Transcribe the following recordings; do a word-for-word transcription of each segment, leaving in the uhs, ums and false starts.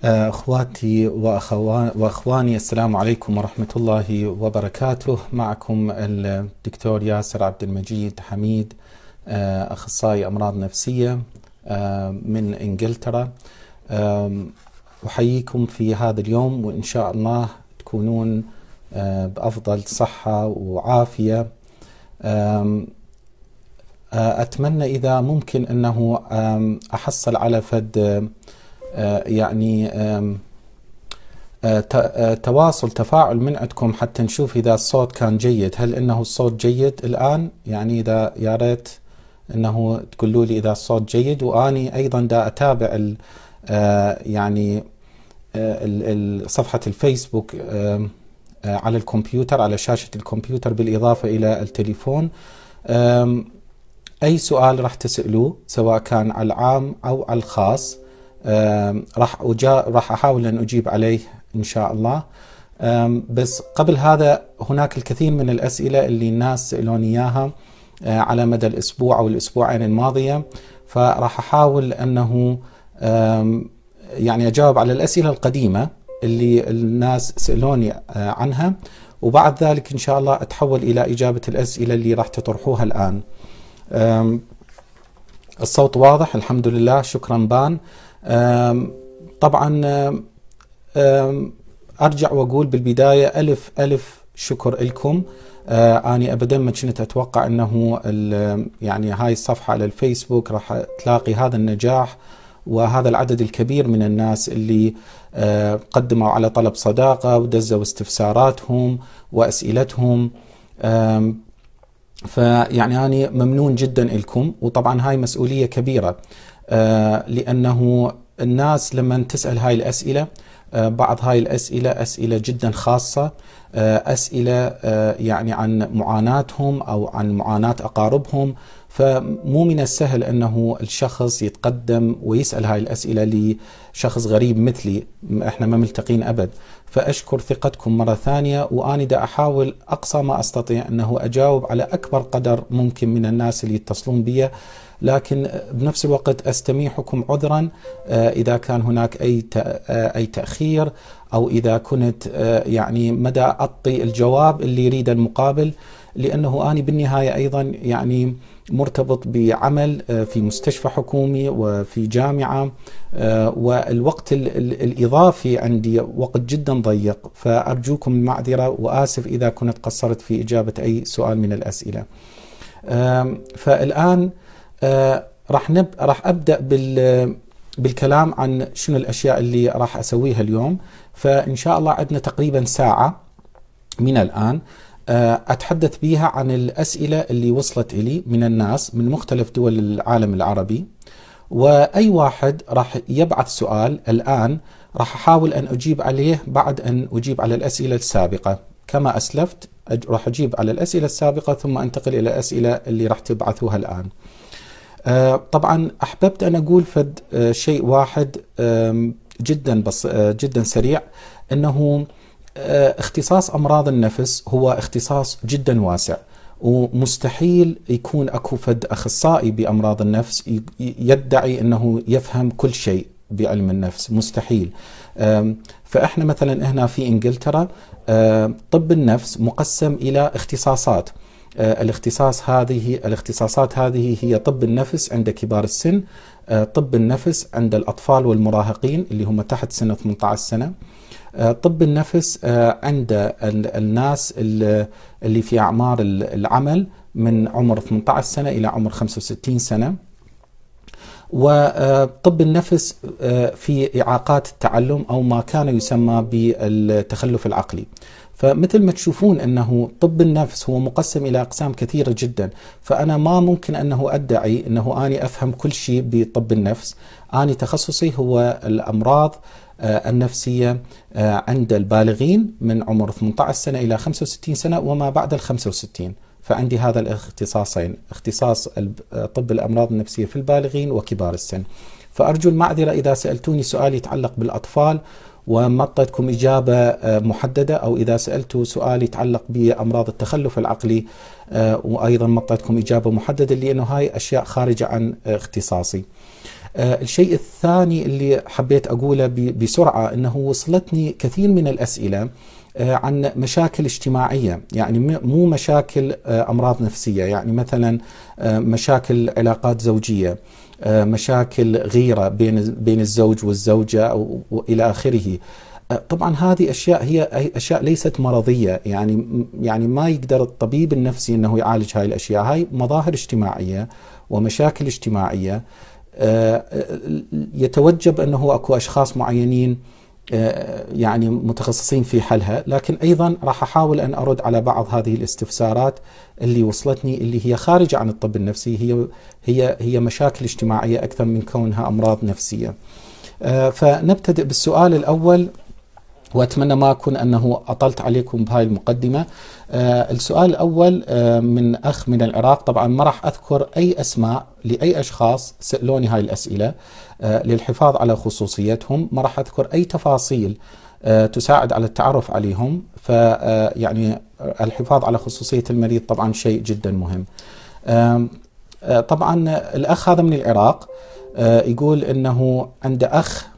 أخواتي وأخواني، السلام عليكم ورحمة الله وبركاته. معكم الدكتور ياسر عبد المجيد حميد، أخصائي أمراض نفسية من إنجلترا. أحييكم في هذا اليوم، وإن شاء الله تكونون بأفضل صحة وعافية. أتمنى إذا ممكن أنه أحصل على فد يعني تواصل تفاعل من عندكم حتى نشوف إذا الصوت كان جيد. هل إنه الصوت جيد الآن؟ يعني إذا يا ريت إنه تقولوا لي إذا الصوت جيد. وأني أيضا دا أتابع ال يعني ال صفحة الفيسبوك على الكمبيوتر، على شاشة الكمبيوتر، بالإضافة إلى التليفون. أي سؤال راح تسألوه سواء كان على العام أو على الخاص راح راح أحاول أن أجيب عليه إن شاء الله. بس قبل هذا هناك الكثير من الأسئلة اللي الناس سألوني إياها على مدى الأسبوع أو الأسبوعين الماضية، فراح أحاول أنه يعني أجاوب على الأسئلة القديمة اللي الناس سألوني عنها، وبعد ذلك إن شاء الله أتحول إلى إجابة الأسئلة اللي راح تطرحوها الآن. الصوت واضح الحمد لله، شكرا بان. طبعا أرجع وأقول بالبداية ألف ألف شكر لكم. أنا أبدا ما كنت أتوقع أنه يعني هاي الصفحة على الفيسبوك راح تلاقي هذا النجاح وهذا العدد الكبير من الناس اللي قدموا على طلب صداقة ودزوا استفساراتهم وأسئلتهم. فيعني أنا ممنون جدا لكم، وطبعا هاي مسؤولية كبيرة لأنه الناس لما تسأل هاي الأسئلة، بعض هاي الأسئلة أسئلة جدا خاصة، أسئلة يعني عن معاناتهم أو عن معاناة أقاربهم، فمو من السهل أنه الشخص يتقدم ويسأل هاي الأسئلة لشخص غريب مثلي، إحنا ما ملتقين أبد. فأشكر ثقتكم مرة ثانية، وأنا دا أحاول أقصى ما أستطيع أنه أجاوب على أكبر قدر ممكن من الناس اللي يتصلون بي، لكن بنفس الوقت أستميحكم عذرا إذا كان هناك أي أي تأخير، أو إذا كنت يعني مدى أعطي الجواب اللي يريد المقابل، لأنه أنا بالنهاية أيضا يعني مرتبط بعمل في مستشفى حكومي وفي جامعة، والوقت الإضافي عندي وقت جدا ضيق، فأرجوكم المعذرة وآسف إذا كنت قصرت في إجابة أي سؤال من الأسئلة. فالآن راح نب راح أبدأ بال بالكلام عن شنو الأشياء اللي راح أسويها اليوم. فإن شاء الله عندنا تقريبا ساعة من الآن أتحدث بها عن الأسئلة اللي وصلت إلي من الناس من مختلف دول العالم العربي، وأي واحد راح يبعث سؤال الآن راح أحاول أن أجيب عليه بعد أن أجيب على الأسئلة السابقة. كما أسلفت راح أجيب على الأسئلة السابقة ثم أنتقل إلى الأسئلة اللي راح تبعثوها الآن. طبعا أحببت أن أقول فد شيء واحد جدا بس جدا سريع، أنه اختصاص أمراض النفس هو اختصاص جدا واسع، ومستحيل يكون أكو فد أخصائي بأمراض النفس يدعي أنه يفهم كل شيء بعلم النفس، مستحيل. فإحنا مثلا هنا في إنجلترا طب النفس مقسم إلى اختصاصات. الاختصاص هذه الاختصاصات هذه هي طب النفس عند كبار السن، طب النفس عند الأطفال والمراهقين اللي هم تحت سن ثمانية عشر سنة، طب النفس عند الناس اللي في أعمار العمل من عمر ثمانية عشر سنة إلى عمر خمسة وستين سنة، وطب النفس في إعاقات التعلم أو ما كان يسمى بالتخلف العقلي. فمثل ما تشوفون أنه طب النفس هو مقسم إلى أقسام كثيرة جدا، فأنا ما ممكن أنه أدعي أنه أنا أفهم كل شيء بطب النفس. أنا تخصصي هو الأمراض النفسية عند البالغين من عمر ثمانية عشر سنة إلى خمسة وستين سنة وما بعد ال خمسة وستين. فعندي هذا الاختصاصين، اختصاص طب الأمراض النفسية في البالغين وكبار السن. فأرجو المعذرة إذا سألتوني سؤال يتعلق بالأطفال وما أعطيتكم إجابة محددة، أو إذا سألتوا سؤال يتعلق بأمراض التخلف العقلي وأيضا ما أعطيتكم إجابة محددة، لأنه هاي أشياء خارجة عن اختصاصي. الشيء الثاني اللي حبيت أقوله بسرعة أنه وصلتني كثير من الأسئلة عن مشاكل اجتماعية، يعني مو مشاكل أمراض نفسية، يعني مثلا مشاكل علاقات زوجية، مشاكل غيرة بين بين الزوج والزوجة وإلى آخره. طبعا هذه أشياء هي أشياء ليست مرضية، يعني يعني ما يقدر الطبيب النفسي أنه يعالج هاي الأشياء. هاي مظاهر اجتماعية ومشاكل اجتماعية يتوجب أنه أكو أشخاص معينين يعني متخصصين في حلها، لكن أيضا راح أحاول أن أرد على بعض هذه الاستفسارات اللي وصلتني اللي هي خارجة عن الطب النفسي، هي هي هي مشاكل اجتماعية أكثر من كونها أمراض نفسية. فنبتدئ بالسؤال الأول، وأتمنى ما أكون أنه أطلت عليكم بهاي المقدمة. السؤال الأول من أخ من العراق، طبعا ما راح أذكر أي أسماء لأي أشخاص سألوني هاي الأسئلة للحفاظ على خصوصيتهم، ما راح أذكر أي تفاصيل تساعد على التعرف عليهم، فيعني الحفاظ على خصوصية المريض طبعا شيء جدا مهم. طبعا الأخ هذا من العراق يقول أنه عنده أخ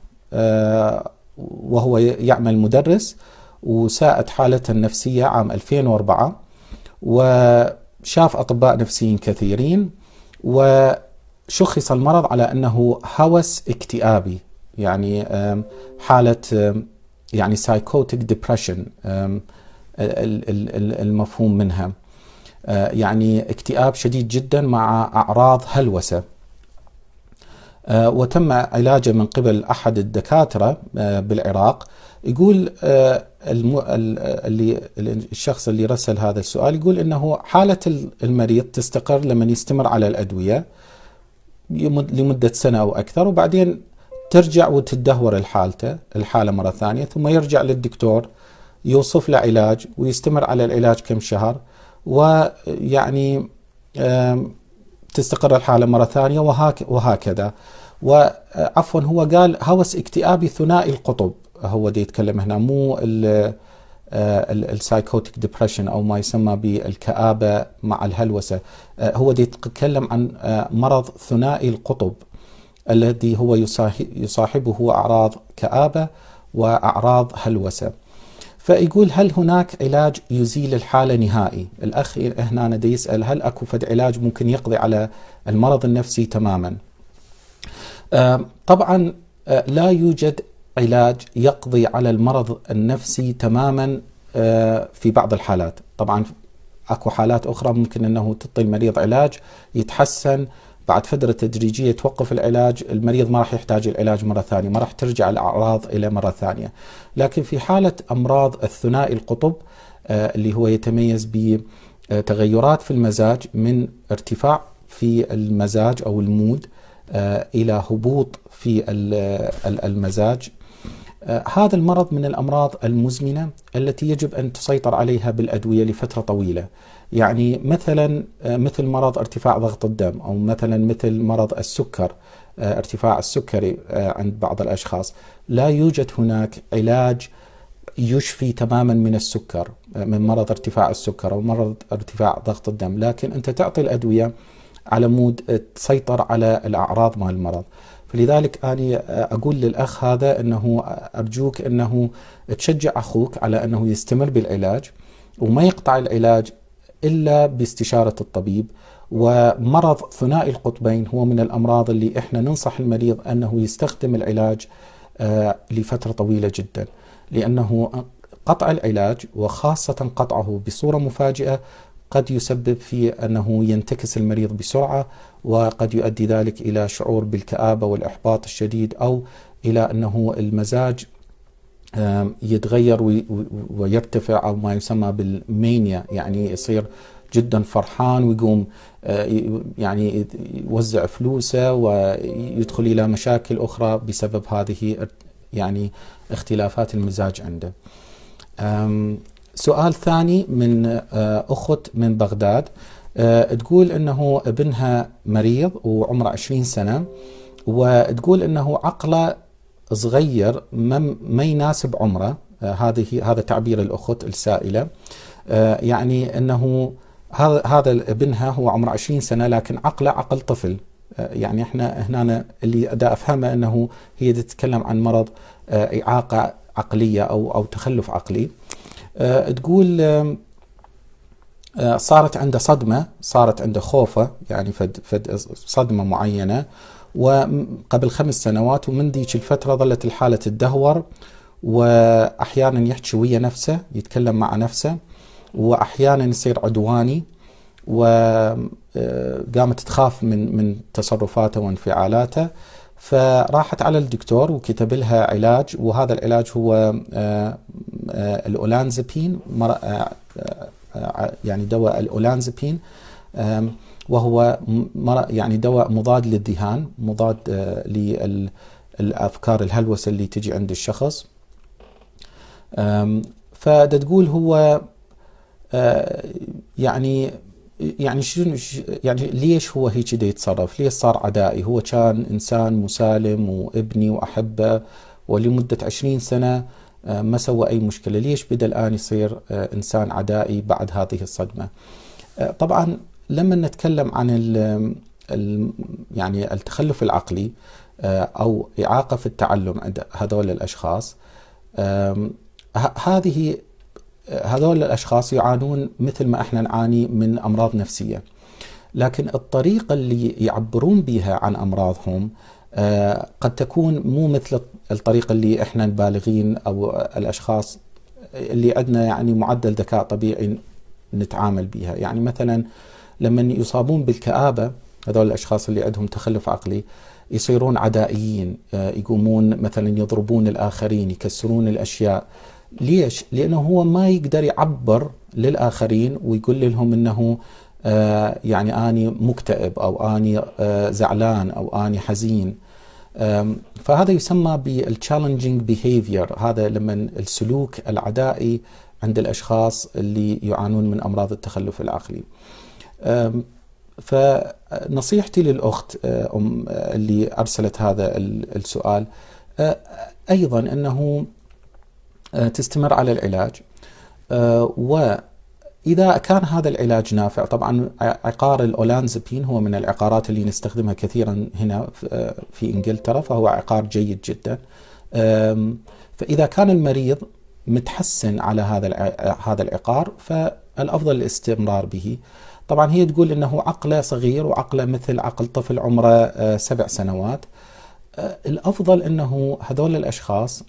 وهو يعمل مدرس، وساءت حالته النفسية عام ألفين وأربعة، وشاف أطباء نفسيين كثيرين، وشخص المرض على أنه هوس اكتئابي، يعني حالة يعني psychotic depression المفهوم منها، يعني اكتئاب شديد جدا مع أعراض هلوسة. وتم علاجه من قبل أحد الدكاترة بالعراق. يقول اللي الشخص اللي رسل هذا السؤال يقول إنه حالة المريض تستقر لما يستمر على الأدوية لمدة سنة أو أكثر، وبعدين ترجع وتدهور الحالة الحالة مرة ثانية، ثم يرجع للدكتور يوصف له علاج ويستمر على العلاج كم شهر، ويعني تستقر الحالة مرة ثانية وهكذا. وعفوا هو قال هوس اكتئابي ثنائي القطب، هو دي يتكلم هنا، مو السايكوتيك ديبريشن أو ما يسمى بالكآبة مع الهلوسة، هو دي يتكلم عن مرض ثنائي القطب الذي هو يصاحبه أعراض كآبة وأعراض هلوسة. فيقول هل هناك علاج يزيل الحالة نهائي؟ الأخ هنا دا يسأل هل أكو فد علاج ممكن يقضي على المرض النفسي تماما؟ آه طبعا آه لا يوجد علاج يقضي على المرض النفسي تماما آه في بعض الحالات. طبعا أكو حالات أخرى ممكن أنه تعطي المريض علاج يتحسن، بعد فترة تدريجية توقف العلاج، المريض ما راح يحتاج العلاج مرة ثانية، ما راح ترجع الأعراض إلى مرة ثانية. لكن في حالة أمراض الثنائي القطب آه اللي هو يتميز بتغيرات في المزاج، من ارتفاع في المزاج أو المود آه إلى هبوط في المزاج، آه هذا المرض من الأمراض المزمنة التي يجب أن تسيطر عليها بالأدوية لفترة طويلة. يعني مثلا مثل مرض ارتفاع ضغط الدم، أو مثلا مثل مرض السكر، ارتفاع السكري عند بعض الأشخاص، لا يوجد هناك علاج يشفي تماما من السكر، من مرض ارتفاع السكر أو مرض ارتفاع ضغط الدم، لكن أنت تعطي الأدوية على مود تسيطر على الأعراض مال المرض. فلذلك أنا أقول للأخ هذا أنه أرجوك أنه تشجع أخوك على أنه يستمر بالعلاج وما يقطع العلاج إلا باستشارة الطبيب. ومرض ثنائي القطبين هو من الأمراض اللي إحنا ننصح المريض أنه يستخدم العلاج آه لفترة طويلة جدا، لأنه قطع العلاج وخاصة قطعه بصورة مفاجئة قد يسبب في أنه ينتكس المريض بسرعة، وقد يؤدي ذلك إلى شعور بالكآبة والإحباط الشديد، أو إلى أنه المزاج يتغير ويرتفع، أو ما يسمى بالمانيا، يعني يصير جدا فرحان ويقوم يعني يوزع فلوسه ويدخل إلى مشاكل أخرى بسبب هذه يعني اختلافات المزاج عنده. سؤال ثاني من أخت من بغداد، تقول أنه ابنها مريض وعمره عشرين سنة، وتقول أنه عقله صغير ما يناسب عمره. هذه هذا تعبير الأخت السائلة، يعني أنه هذا هذا ابنها هو عمره عشرين سنة لكن عقله عقل طفل، يعني احنا هنا اللي دا افهمه انه هي تتكلم عن مرض اعاقه عقليه او او تخلف عقلي. تقول صارت عنده صدمه، صارت عنده خوفه، يعني فد فد صدمه معينه، وقبل خمس سنوات، ومن ذيك الفتره ظلت الحاله تدهور، واحيانا يحكي ويا نفسه، يتكلم مع نفسه، واحيانا يصير عدواني، وقامت تخاف من من تصرفاته وانفعالاته. فراحت على الدكتور وكتب لها علاج، وهذا العلاج هو الأولانزابين، يعني دواء الأولانزابين، وهو يعني دواء مضاد للذهان، مضاد للأفكار الهلوسة اللي تجي عند الشخص. فتقول هو يعني يعني شنو يعني ليش هو هيك دا يتصرف؟ ليش صار عدائي؟ هو كان إنسان مسالم وابني وأحبه، ولمدة عشرين سنة ما سوى أي مشكلة، ليش بدأ الآن يصير إنسان عدائي بعد هذه الصدمة؟ طبعا لما نتكلم عن ال ال يعني التخلف العقلي أو إعاقة في التعلم عند هذول الأشخاص، هذه هذول الأشخاص يعانون مثل ما احنا نعاني من أمراض نفسية، لكن الطريقة اللي يعبرون بها عن أمراضهم قد تكون مو مثل الطريقة اللي احنا البالغين أو الأشخاص اللي عندنا يعني معدل ذكاء طبيعي نتعامل بها. يعني مثلا لما يصابون بالكآبة، هذول الأشخاص اللي عندهم تخلف عقلي يصيرون عدائيين، يقومون مثلا يضربون الآخرين، يكسرون الأشياء. ليش؟ لأنه هو ما يقدر يعبر للآخرين ويقول لهم أنه آه يعني أني مكتئب، أو أني آه زعلان، أو أني حزين. فهذا يسمى بالchallenging behavior، هذا لما السلوك العدائي عند الأشخاص اللي يعانون من أمراض التخلف العقلي. فنصيحتي للأخت أم اللي أرسلت هذا السؤال أيضا أنه تستمر على العلاج، وإذا كان هذا العلاج نافع. طبعا عقار الأولانزابين هو من العقارات اللي نستخدمها كثيرا هنا في إنجلترا، فهو عقار جيد جدا. فإذا كان المريض متحسن على هذا هذا العقار فالأفضل الاستمرار به. طبعا هي تقول أنه عقله صغير، وعقله مثل عقل طفل عمره سبع سنوات. الأفضل أنه هذول الأشخاص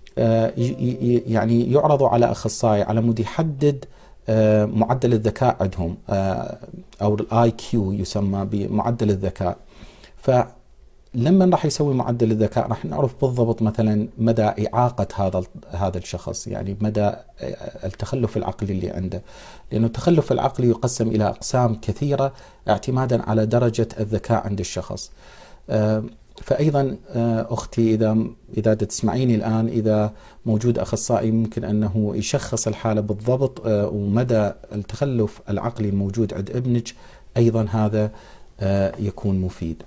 يعني يعرضوا على أخصائي على مود يحدد معدل الذكاء عندهم، أو الآي كيو يسمى بمعدل الذكاء. فلما راح يسوي معدل الذكاء راح نعرف بالضبط مثلا مدى إعاقة هذا هذا الشخص، يعني مدى التخلف العقلي اللي عنده، لأنه التخلف العقلي يقسم إلى أقسام كثيرة اعتمادا على درجة الذكاء عند الشخص. فأيضا أختي إذا إذا تسمعيني الآن، إذا موجود أخصائي ممكن أنه يشخص الحالة بالضبط ومدى التخلف العقلي الموجود عند ابنك، أيضا هذا يكون مفيد.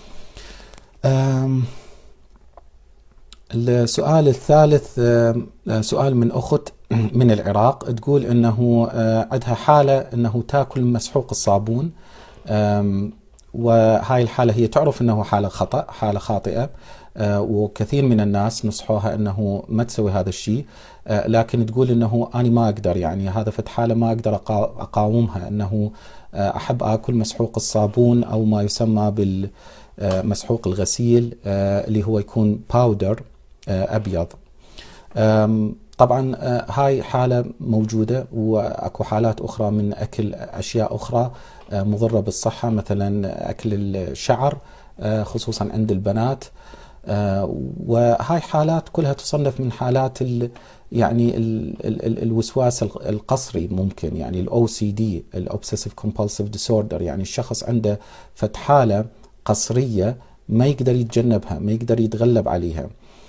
السؤال الثالث سؤال من أخت من العراق، تقول أنه عندها حالة أنه تأكل مسحوق الصابون، وهاي الحالة هي تعرف أنه حالة خطأ، حالة خاطئة، وكثير من الناس نصحوها أنه ما تسوي هذا الشيء، لكن تقول أنه أنا ما أقدر، يعني هذا فت حالة ما أقدر أقاومها، أنه أحب أكل مسحوق الصابون أو ما يسمى بالمسحوق الغسيل اللي هو يكون باودر أبيض. طبعا هاي حالة موجودة، وأكو حالات أخرى من أكل أشياء أخرى مضرة بالصحة، مثلا أكل الشعر خصوصا عند البنات. وهاي حالات كلها تصنف من حالات ال يعني ال ال الوسواس القصري، ممكن يعني ال أو سي دي، ال Obsessive Compulsive Disorder، يعني الشخص عنده فت حالة قصرية ما يقدر يتجنبها، ما يقدر يتغلب عليها.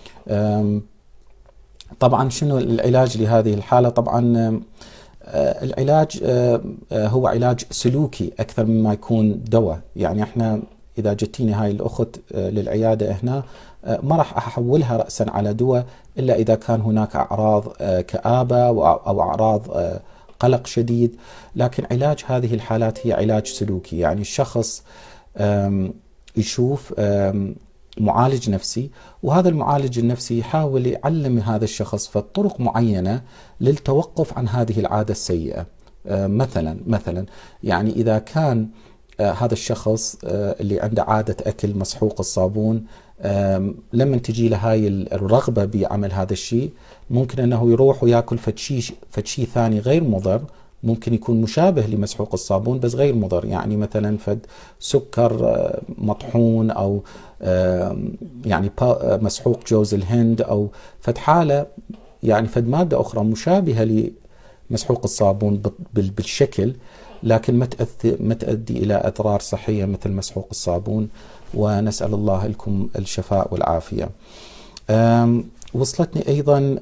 طبعا شنو العلاج لهذه الحالة؟ طبعا العلاج هو علاج سلوكي أكثر مما يكون دواء. يعني احنا إذا جتيني هاي الأخت للعيادة هنا ما راح أحولها رأسا على دواء إلا إذا كان هناك أعراض كآبة أو أعراض قلق شديد، لكن علاج هذه الحالات هي علاج سلوكي. يعني الشخص يشوف معالج نفسي، وهذا المعالج النفسي يحاول يعلم هذا الشخص فطرق معينة للتوقف عن هذه العادة السيئة. مثلا مثلا يعني إذا كان هذا الشخص اللي عنده عادة أكل مسحوق الصابون، لما تجي له هاي الرغبة بعمل هذا الشيء، ممكن أنه يروح ويأكل فتشي فتشي ثاني غير مضر، ممكن يكون مشابه لمسحوق الصابون بس غير مضر، يعني مثلا فد سكر مطحون أو يعني مسحوق جوز الهند أو فد حالة يعني فد مادة أخرى مشابهة لمسحوق الصابون بالشكل، لكن ما تأثي ما تؤدي إلى أضرار صحية مثل مسحوق الصابون، ونسأل الله لكم الشفاء والعافية. وصلتني أيضا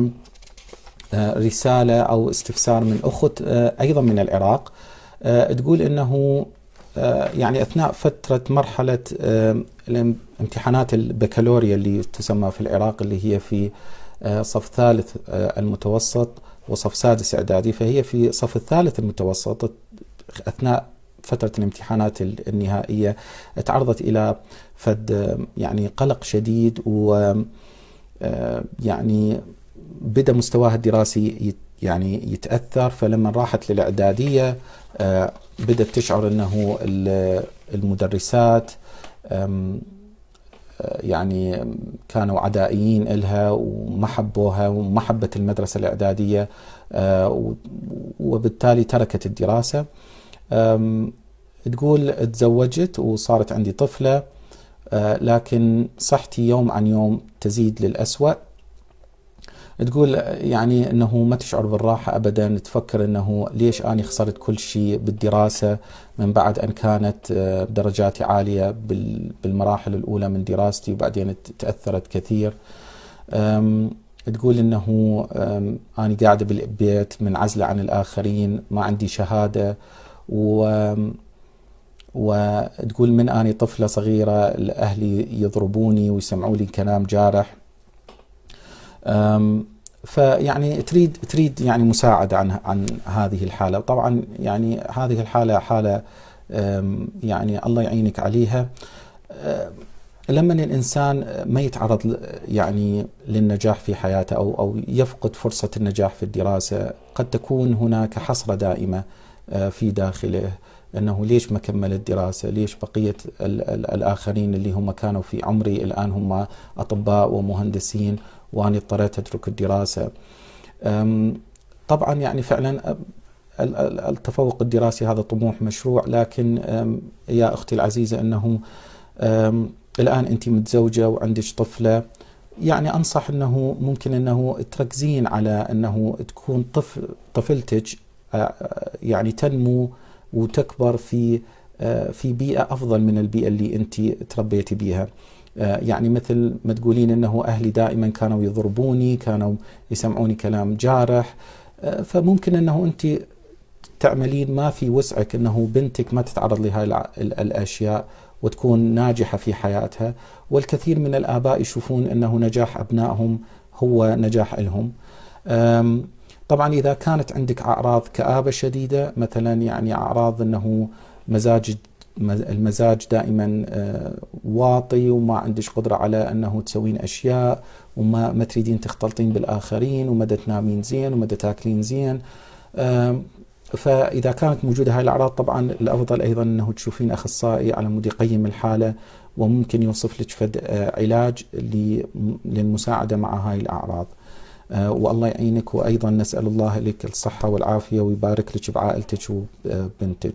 رسالة أو استفسار من أخت أيضا من العراق، تقول أنه يعني أثناء فترة مرحلة امتحانات البكالوريا اللي تسمى في العراق، اللي هي في صف ثالث المتوسط وصف سادس إعدادي، فهي في صف الثالث المتوسط، أثناء فترة الامتحانات النهائية تعرضت إلى فد يعني قلق شديد، و يعني بدأ مستواها الدراسي يعني يتأثر. فلما راحت للإعدادية بدأت تشعر أنه المدرسات يعني كانوا عدائيين إلها وما حبوها وما حبت المدرسة الإعدادية، وبالتالي تركت الدراسة. تقول تزوجت وصارت عندي طفلة، لكن صحتي يوم عن يوم تزيد للأسوأ. تقول يعني أنه ما تشعر بالراحة أبدا، تفكر أنه ليش أنا خسرت كل شيء بالدراسة من بعد أن كانت درجاتي عالية بالمراحل الأولى من دراستي، وبعدين تأثرت كثير. تقول أنه أنا قاعدة بالبيت منعزلة عن الآخرين، ما عندي شهادة، و وتقول من أنا طفلة صغيرة أهلي يضربوني ويسمعوا لي كلام جارح. فيعني تريد تريد يعني مساعدة عن عن هذه الحالة. طبعا يعني هذه الحالة حالة يعني الله يعينك عليها. لما الإنسان ما يتعرض يعني للنجاح في حياته أو أو يفقد فرصة النجاح في الدراسة، قد تكون هناك حسرة دائمة في داخله، أنه ليش ما كمل الدراسة، ليش بقية ال ال الآخرين اللي هم كانوا في عمري الآن هم أطباء ومهندسين وأنا اضطريت أترك الدراسة. طبعا يعني فعلا التفوق الدراسي هذا طموح مشروع، لكن يا أختي العزيزة أنه الآن أنت متزوجة وعندك طفلة، يعني أنصح أنه ممكن أنه تركزين على أنه تكون طفل طفلتك يعني تنمو وتكبر في في بيئة أفضل من البيئة اللي أنت تربيتي بيها. يعني مثل ما تقولين أنه أهلي دائما كانوا يضربوني، كانوا يسمعوني كلام جارح، فممكن أنه أنت تعملين ما في وسعك أنه بنتك ما تتعرض لهذه الأشياء وتكون ناجحة في حياتها. والكثير من الآباء يشوفون أنه نجاح أبنائهم هو نجاح لهم. طبعا إذا كانت عندك أعراض كآبة شديدة مثلا، يعني أعراض أنه مزاج المزاج دائما واطي وما عندك قدرة على أنه تسوين أشياء وما ما تريدين تختلطين بالآخرين ومدى تنامين زين ومدى تاكلين زين، فإذا كانت موجودة هاي الأعراض طبعا الأفضل أيضا أنه تشوفين أخصائي على مود يقيم الحالة، وممكن يوصف لك فد علاج للمساعدة مع هاي الأعراض. والله يعينك، وأيضا نسأل الله لك الصحة والعافية ويبارك لك بعائلتك وبنتك.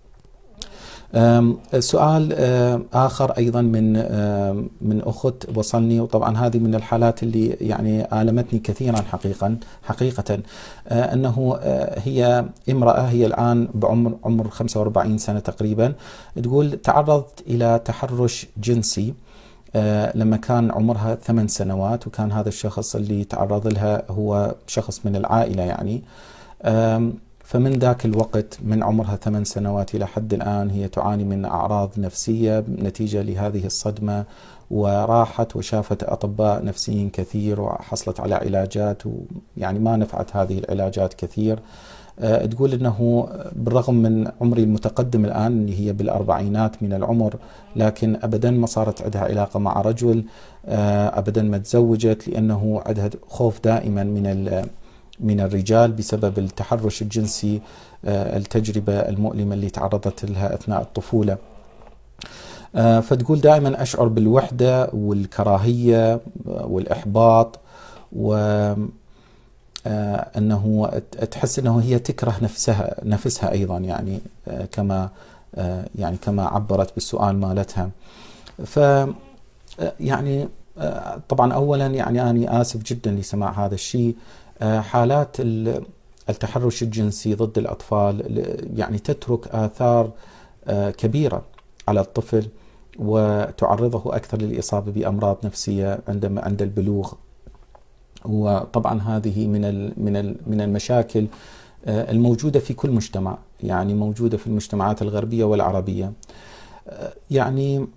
سؤال آخر أيضا من من أخت وصلني، وطبعا هذه من الحالات اللي يعني آلمتني كثيرا حقيقة حقيقة أنه هي امرأة، هي الآن بعمر عمر خمسة وأربعين سنة تقريبا. تقول تعرضت إلى تحرش جنسي لما كان عمرها ثمان سنوات، وكان هذا الشخص اللي تعرض لها هو شخص من العائلة يعني. فمن ذاك الوقت من عمرها ثمان سنوات إلى حد الآن هي تعاني من أعراض نفسية نتيجة لهذه الصدمة، وراحت وشافت أطباء نفسيين كثير وحصلت على علاجات، ويعني ما نفعت هذه العلاجات كثير. تقول أنه بالرغم من عمري المتقدم الآن اللي هي بالأربعينات من العمر، لكن أبدا ما صارت عندها علاقة مع رجل، أبدا ما تزوجت، لأنه عندها خوف دائما من من الرجال بسبب التحرش الجنسي، التجربة المؤلمة اللي تعرضت لها أثناء الطفولة. فتقول دائما أشعر بالوحدة والكراهية والإحباط، وأنه تحس أنه هي تكره نفسها نفسها أيضا، يعني كما يعني كما عبرت بالسؤال مالتها. ف يعني طبعا أولا يعني أنا آسف جدا لسماع هذا الشيء. حالات التحرش الجنسي ضد الأطفال يعني تترك آثار كبيرة على الطفل، وتعرضه أكثر للإصابة بأمراض نفسية عندما عند البلوغ. وطبعا هذه من من من المشاكل الموجودة في كل مجتمع، يعني موجودة في المجتمعات الغربية والعربية. يعني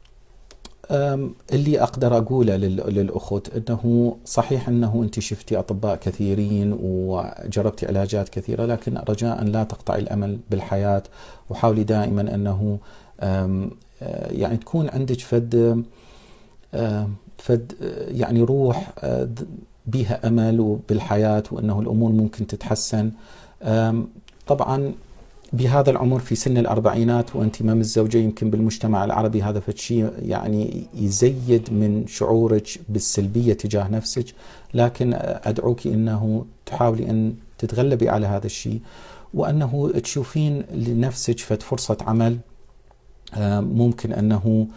اللي أقدر أقوله للأخت أنه صحيح أنه أنت شفتي أطباء كثيرين وجربتي علاجات كثيرة، لكن رجاء لا تقطعي الأمل بالحياة، وحاولي دائما أنه يعني تكون عندك فد فد يعني روح بها أمل بالحياة، وأنه الأمور ممكن تتحسن. طبعا بهذا العمر في سن الأربعينات وأنت ما متزوجة، يمكن بالمجتمع العربي هذا فشي يعني يزيد من شعورك بالسلبية تجاه نفسك، لكن أدعوك أنه تحاولي أن تتغلبي على هذا الشيء، وأنه تشوفين لنفسك فد فرصة عمل ممكن أنه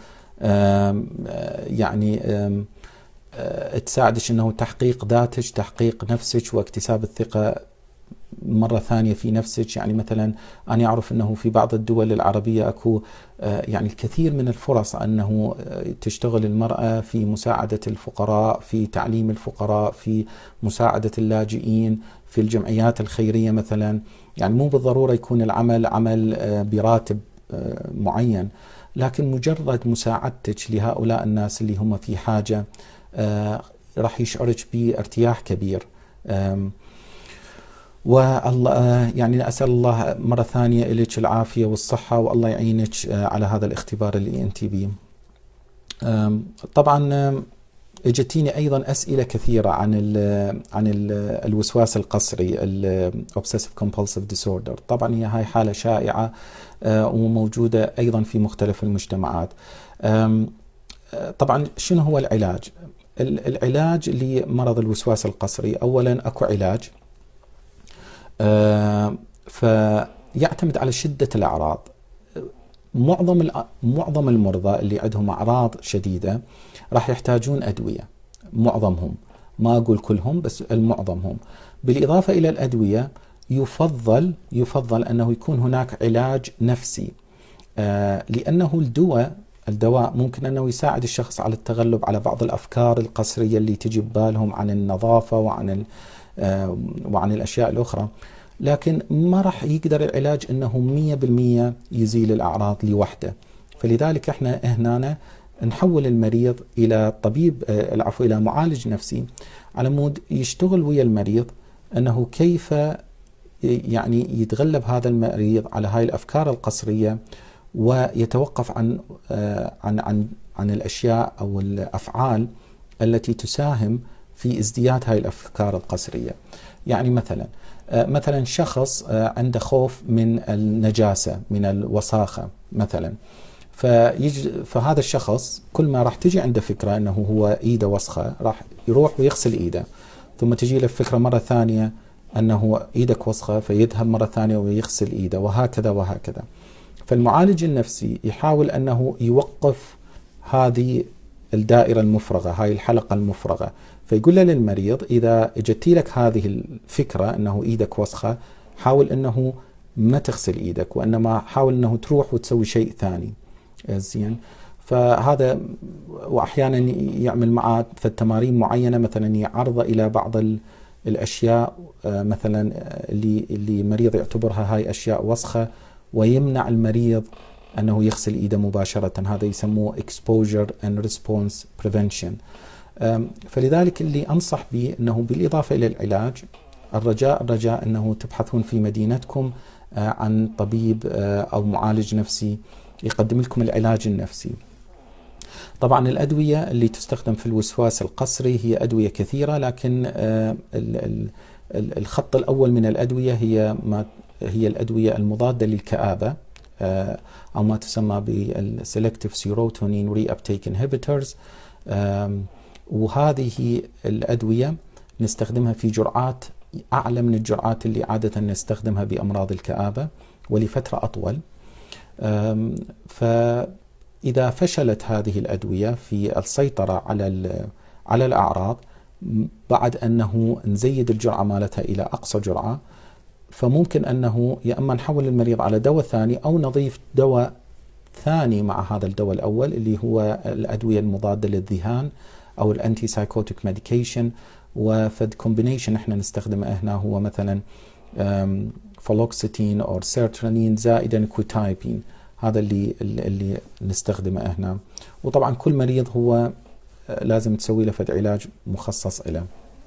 يعني تساعدك أنه تحقيق ذاتك، تحقيق نفسك، واكتساب الثقة مرة ثانية في نفسك. يعني مثلا أنا أعرف أنه في بعض الدول العربية أكو يعني الكثير من الفرص أنه تشتغل المرأة في مساعدة الفقراء، في تعليم الفقراء، في مساعدة اللاجئين، في الجمعيات الخيرية مثلا. يعني مو بالضرورة يكون العمل عمل براتب معين، لكن مجرد مساعدتك لهؤلاء الناس اللي هم في حاجة راح يشعرك بارتياح كبير. والله يعني أسأل الله مرة ثانية إليك العافية والصحة، والله يعينك على هذا الاختبار اللي أنت بيه. طبعا اجتيني أيضا أسئلة كثيرة عن ال عن ال الوسواس القصري، ال Obsessive Compulsive Disorder. طبعا هي هاي حالة شائعة وموجودة أيضا في مختلف المجتمعات. طبعا شنو هو العلاج؟ العلاج لمرض الوسواس القصري أولا أكو علاج فيعتمد على شدة الأعراض. معظم معظم المرضى اللي عندهم أعراض شديدة راح يحتاجون أدوية، معظمهم، ما أقول كلهم بس المعظمهم. بالإضافة إلى الأدوية يفضل يفضل أنه يكون هناك علاج نفسي، لأنه الدواء الدواء ممكن أنه يساعد الشخص على التغلب على بعض الأفكار القصرية اللي تجي ببالهم عن النظافة وعن وعن الأشياء الأخرى، لكن ما راح يقدر العلاج أنه مية بالمية يزيل الأعراض لوحده. فلذلك احنا هنا نحول المريض إلى طبيب العفو إلى معالج نفسي على مود يشتغل ويا المريض أنه كيف يعني يتغلب هذا المريض على هاي الأفكار القصرية، ويتوقف عن عن عن عن الأشياء أو الأفعال التي تساهم في ازدياد هاي الأفكار القصرية. يعني مثلا مثلا شخص عنده خوف من النجاسة، من الوساخة مثلا، فيجي فهذا الشخص كل ما راح تجي عنده فكرة أنه هو إيده وسخة راح يروح ويغسل إيده، ثم تجي له فكرة مرة ثانية أنه إيدك وسخة فيذهب مرة ثانية ويغسل إيده، وهكذا وهكذا. فالمعالج النفسي يحاول أنه يوقف هذه الدائرة المفرغة، هاي الحلقة المفرغة، فيقول له للمريض إذا اجتي لك هذه الفكرة أنه إيدك وسخة حاول أنه ما تغسل إيدك، وإنما حاول أنه تروح وتسوي شيء ثاني. زين، فهذا وأحيانا يعمل معه في التمارين معينة، مثلا يعرض إلى بعض الأشياء مثلا اللي اللي المريض يعتبرها هاي أشياء وسخة، ويمنع المريض أنه يغسل إيده مباشرة. هذا يسموه exposure and response prevention. فلذلك اللي أنصح به أنه بالإضافة إلى العلاج الرجاء الرجاء أنه تبحثون في مدينتكم عن طبيب أو معالج نفسي يقدم لكم العلاج النفسي. طبعا الأدوية اللي تستخدم في الوسواس القسري هي أدوية كثيرة، لكن الخط الأول من الأدوية هي ما هي الأدوية المضادة للكآبة أو ما تسمى بالسلكتيف سيروتونين ري أبتيك انهبيتورز، وهذه الأدوية نستخدمها في جرعات أعلى من الجرعات اللي عادة نستخدمها بأمراض الكآبة ولفترة أطول. فإذا فشلت هذه الأدوية في السيطرة على على الأعراض بعد أنه نزيد الجرعة مالتها إلى أقصى جرعة، فممكن أنه يا إما نحول المريض على دواء ثاني أو نضيف دواء ثاني مع هذا الدواء الأول اللي هو الأدوية المضادة للذهان أو الأنتي سايكوتيك ميديكيشن. وفد كومبينيشن احنا نستخدمه هنا هو مثلا فلوكسيتين أو سيرترانين زائدا كوتايبين، هذا اللي اللي نستخدمه هنا. وطبعا كل مريض هو لازم تسوي له فد علاج مخصص له.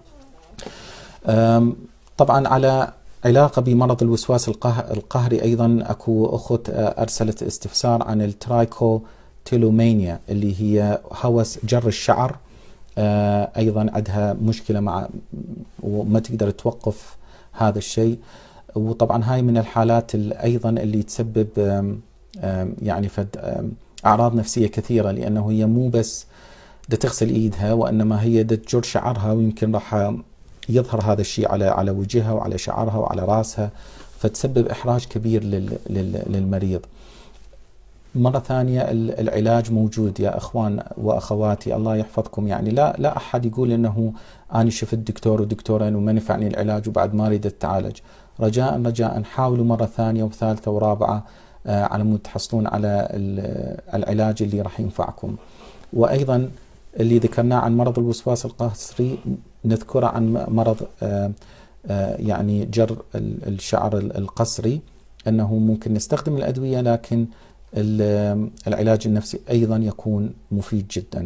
طبعا على علاقة بمرض الوسواس القهري أيضا أكو أخت أرسلت استفسار عن الترايكوتيلومانيا اللي هي هوس جر الشعر. أيضا عندها مشكلة مع وما تقدر توقف هذا الشيء. وطبعا هاي من الحالات أيضا اللي تسبب يعني فد أعراض نفسية كثيرة، لأنه هي مو بس دا تغسل إيدها وإنما هي دا تجر شعرها، ويمكن راح يظهر هذا الشيء على على وجهها وعلى شعرها وعلى راسها، فتسبب إحراج كبير للمريض. مرة ثانية العلاج موجود يا أخوان وأخواتي، الله يحفظكم. يعني لا لا أحد يقول إنه أنا شفت دكتور ودكتورين وما نفعني العلاج وبعد ما أريد أتعالج. رجاء رجاء حاولوا مرة ثانية وثالثة ورابعة على مود تحصلون على العلاج اللي راح ينفعكم. وأيضا اللي ذكرناه عن مرض الوسواس القهري نذكره عن مرض يعني جر الشعر القسري، أنه ممكن نستخدم الأدوية لكن العلاج النفسي أيضا يكون مفيد جدا.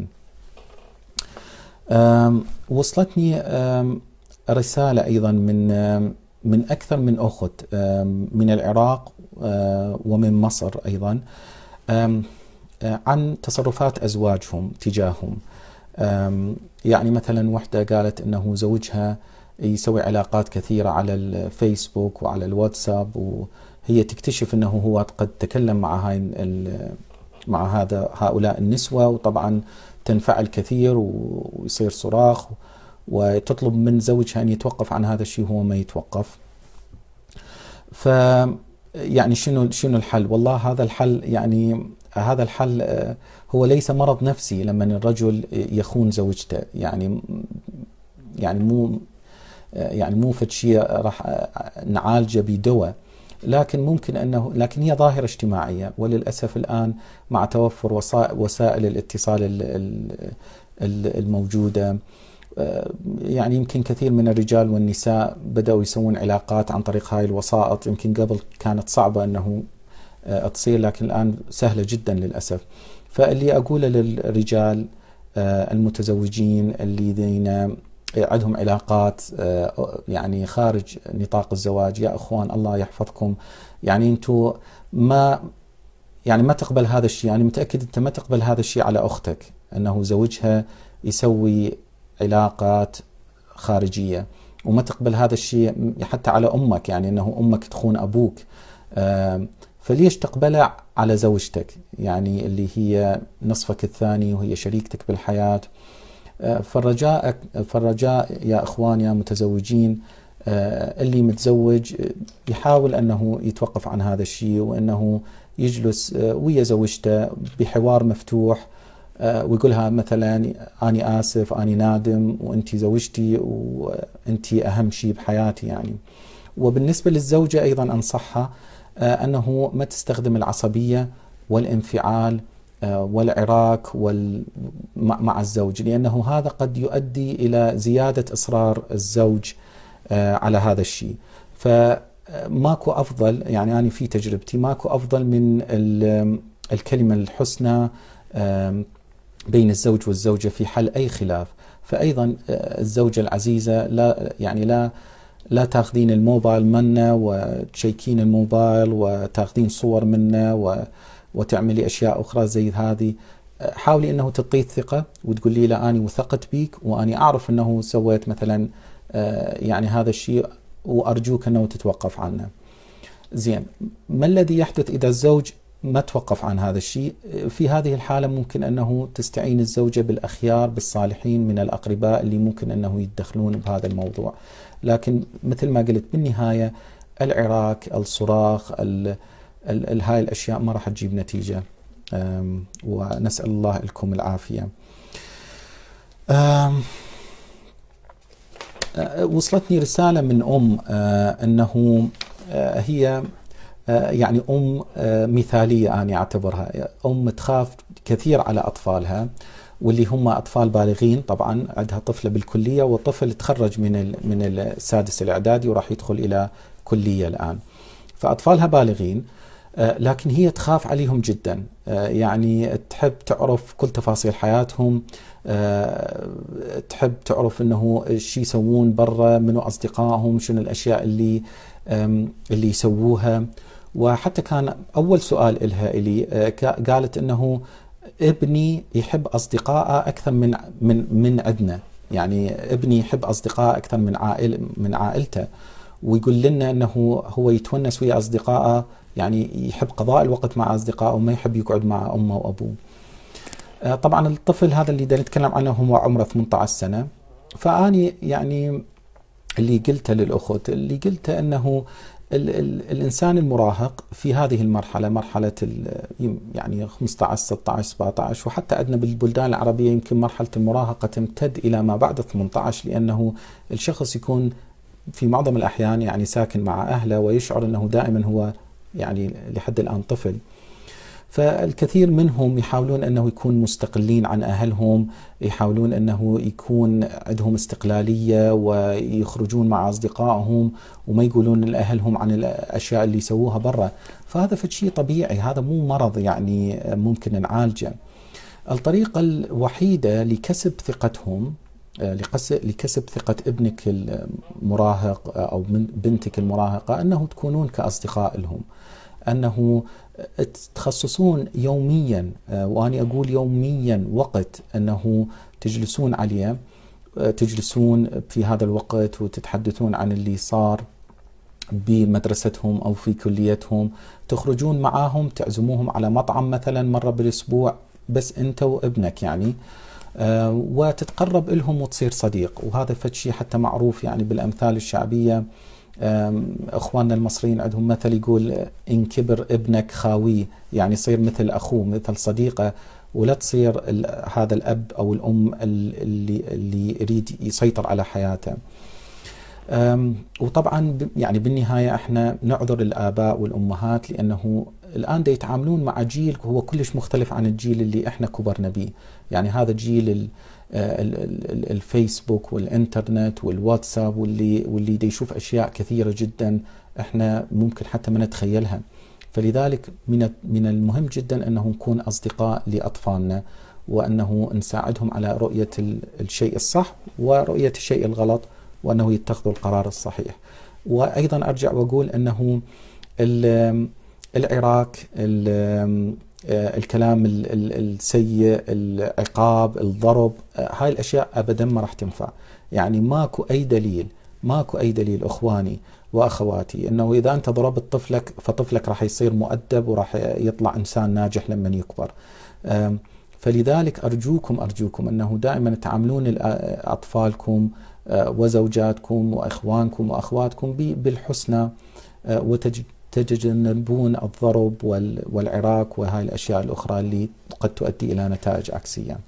وصلتني رسالة أيضا من من أكثر من أخت من العراق ومن مصر أيضا عن تصرفات أزواجهم تجاههم. يعني مثلا وحدة قالت أنه زوجها يسوي علاقات كثيرة على الفيسبوك وعلى الواتساب، وهي تكتشف أنه هو قد تكلم مع هاي مع هذا هؤلاء النسوة، وطبعا تنفعل كثير ويصير صراخ، وتطلب من زوجها أن يتوقف عن هذا الشيء وهو ما يتوقف. ف يعني شنو شنو الحل؟ والله هذا الحل يعني هذا الحل هو ليس مرض نفسي لما الرجل يخون زوجته، يعني يعني مو يعني مو فد شيء راح نعالجه بدواء، لكن ممكن انه لكن هي ظاهرة اجتماعية، وللاسف الان مع توفر وسائل الاتصال الموجودة يعني يمكن كثير من الرجال والنساء بدأوا يسوون علاقات عن طريق هاي الوسائط. يمكن قبل كانت صعبة انه تصير، لكن الآن سهلة جدا للأسف. فاللي أقوله للرجال المتزوجين اللي عندهم علاقات يعني خارج نطاق الزواج، يا أخوان الله يحفظكم، يعني أنتوا ما يعني ما تقبل هذا الشيء. يعني متأكد أنت ما تقبل هذا الشيء على أختك، أنه زوجها يسوي علاقات خارجية، وما تقبل هذا الشيء حتى على أمك، يعني أنه أمك تخون أبوك. فليش تقبله على زوجتك يعني اللي هي نصفك الثاني وهي شريكتك بالحياة؟ فالرجاء فالرجاء يا اخوان يا متزوجين، اللي متزوج يحاول انه يتوقف عن هذا الشيء، وانه يجلس ويا زوجته بحوار مفتوح ويقولها مثلا اني اسف اني نادم وانت زوجتي وانت اهم شيء بحياتي يعني. وبالنسبة للزوجة ايضا انصحها أنه ما تستخدم العصبية والانفعال والعراك مع الزوج، لأنه هذا قد يؤدي إلى زيادة إصرار الزوج على هذا الشيء. فماكو أفضل، يعني أنا في تجربتي ماكو أفضل من الكلمة الحسنى بين الزوج والزوجة في حل أي خلاف. فأيضا الزوجة العزيزة لا يعني لا لا تاخذين الموبايل منا وتشيكين الموبايل وتاخذين صور منا وتعملي أشياء أخرى زي هذه. حاولي أنه تعطيه ثقة وتقول لي لا أنا وثقت بيك وأني أعرف أنه سويت مثلا يعني هذا الشيء وأرجوك أنه تتوقف عنه. زين، ما الذي يحدث إذا الزوج ما توقف عن هذا الشيء؟ في هذه الحالة ممكن أنه تستعين الزوجة بالأخيار بالصالحين من الأقرباء اللي ممكن أنه يتدخلون بهذا الموضوع. لكن مثل ما قلت بالنهاية العراك، الصراخ، ال ال هاي الأشياء ما راح تجيب نتيجة، ونسأل الله لكم العافية. وصلتني رسالة من أم أنه هي يعني أم مثالية، أنا أعتبرها أم تخاف كثير على أطفالها، واللي هم أطفال بالغين. طبعا عندها طفلة بالكلية وطفل تخرج من من السادس الإعدادي وراح يدخل إلى كلية الآن، فأطفالها بالغين، لكن هي تخاف عليهم جدا، يعني تحب تعرف كل تفاصيل حياتهم، تحب تعرف انه شو يسوون برا، منو اصدقائهم، شنو الاشياء اللي اللي يسووها. وحتى كان اول سؤال إلها إلي قالت انه ابني يحب اصدقائه اكثر من من من عندنا، يعني ابني يحب اصدقائه اكثر من عائل من عائلته، ويقول لنا انه هو يتونس ويا اصدقائه، يعني يحب قضاء الوقت مع اصدقائه وما يحب يقعد مع امه وابوه. طبعا الطفل هذا اللي دا نتكلم عنه هو عمره ثمانية عشر سنة. فاني يعني اللي قلته للاخت، اللي قلته انه ال ال الانسان المراهق في هذه المرحله، مرحله يعني خمسة عشر ستة عشر سبعة عشر، وحتى عندنا بالبلدان العربيه يمكن مرحله المراهقه تمتد الى ما بعد ثمانية عشر، لانه الشخص يكون في معظم الاحيان يعني ساكن مع اهله ويشعر انه دائما هو يعني لحد الان طفل. فالكثير منهم يحاولون أنه يكون مستقلين عن أهلهم، يحاولون أنه يكون عندهم استقلالية ويخرجون مع أصدقائهم وما يقولون لأهلهم عن الأشياء اللي يسووها برا. فهذا فشي طبيعي، هذا مو مرض يعني ممكن نعالجه. الطريقة الوحيدة لكسب ثقتهم، لكسب ثقة ابنك المراهق أو بنتك المراهقة، أنه تكونون كأصدقاء لهم، أنه تخصصون يوميا، وأنا أقول يوميا، وقت أنه تجلسون عليه، تجلسون في هذا الوقت وتتحدثون عن اللي صار بمدرستهم أو في كليتهم، تخرجون معاهم، تعزموهم على مطعم مثلا مرة بالأسبوع بس أنت وابنك يعني، وتتقرب لهم وتصير صديق. وهذا فشي حتى معروف يعني بالأمثال الشعبية. اخواننا المصريين عندهم مثل يقول ان كبر ابنك خاويه، يعني يصير مثل اخوه مثل صديقه، ولا تصير هذا الاب او الام اللي اللي يريد يسيطر على حياته. وطبعا يعني بالنهايه احنا نعذر الاباء والامهات، لانه الان دا يتعاملون مع جيل هو كلش مختلف عن الجيل اللي احنا كبرنا به. يعني هذا جيل الفيسبوك والإنترنت والواتساب، واللي واللي دي يشوف أشياء كثيرة جدا إحنا ممكن حتى ما نتخيلها. فلذلك من من المهم جدا أنه نكون أصدقاء لأطفالنا، وأنه نساعدهم على رؤية الشيء الصح ورؤية الشيء الغلط، وأنه يتخذوا القرار الصحيح. وأيضا أرجع وأقول أنه العراك، الكلام السيء، العقاب، الضرب، هاي الأشياء أبدا ما راح تنفع. يعني ماكو أي دليل، ماكو أي دليل أخواني وأخواتي أنه إذا أنت ضربت طفلك فطفلك راح يصير مؤدب وراح يطلع إنسان ناجح لما يكبر. فلذلك أرجوكم أرجوكم أنه دائما تعاملون أطفالكم وزوجاتكم وإخوانكم وأخواتكم بالحسنى، وتجنبون الضرب والعراك وهاي الأشياء الأخرى اللي قد تؤدي إلى نتائج عكسية.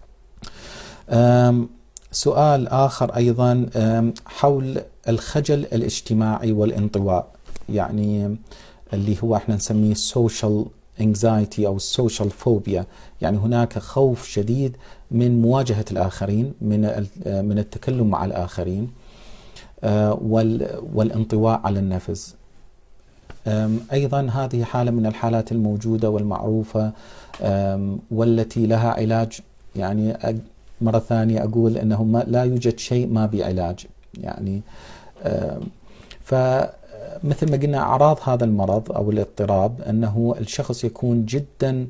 سؤال آخر أيضا حول الخجل الاجتماعي والانطواء، يعني اللي هو احنا نسميه social anxiety أو social phobia. يعني هناك خوف شديد من مواجهة الآخرين، من من التكلم مع الآخرين، والانطواء على النفس. أيضا هذه حالة من الحالات الموجودة والمعروفة، والتي لها علاج. يعني مرة ثانية أقول أنه لا يوجد شيء ما بعلاج. يعني فمثل ما قلنا أعراض هذا المرض أو الاضطراب أنه الشخص يكون جدا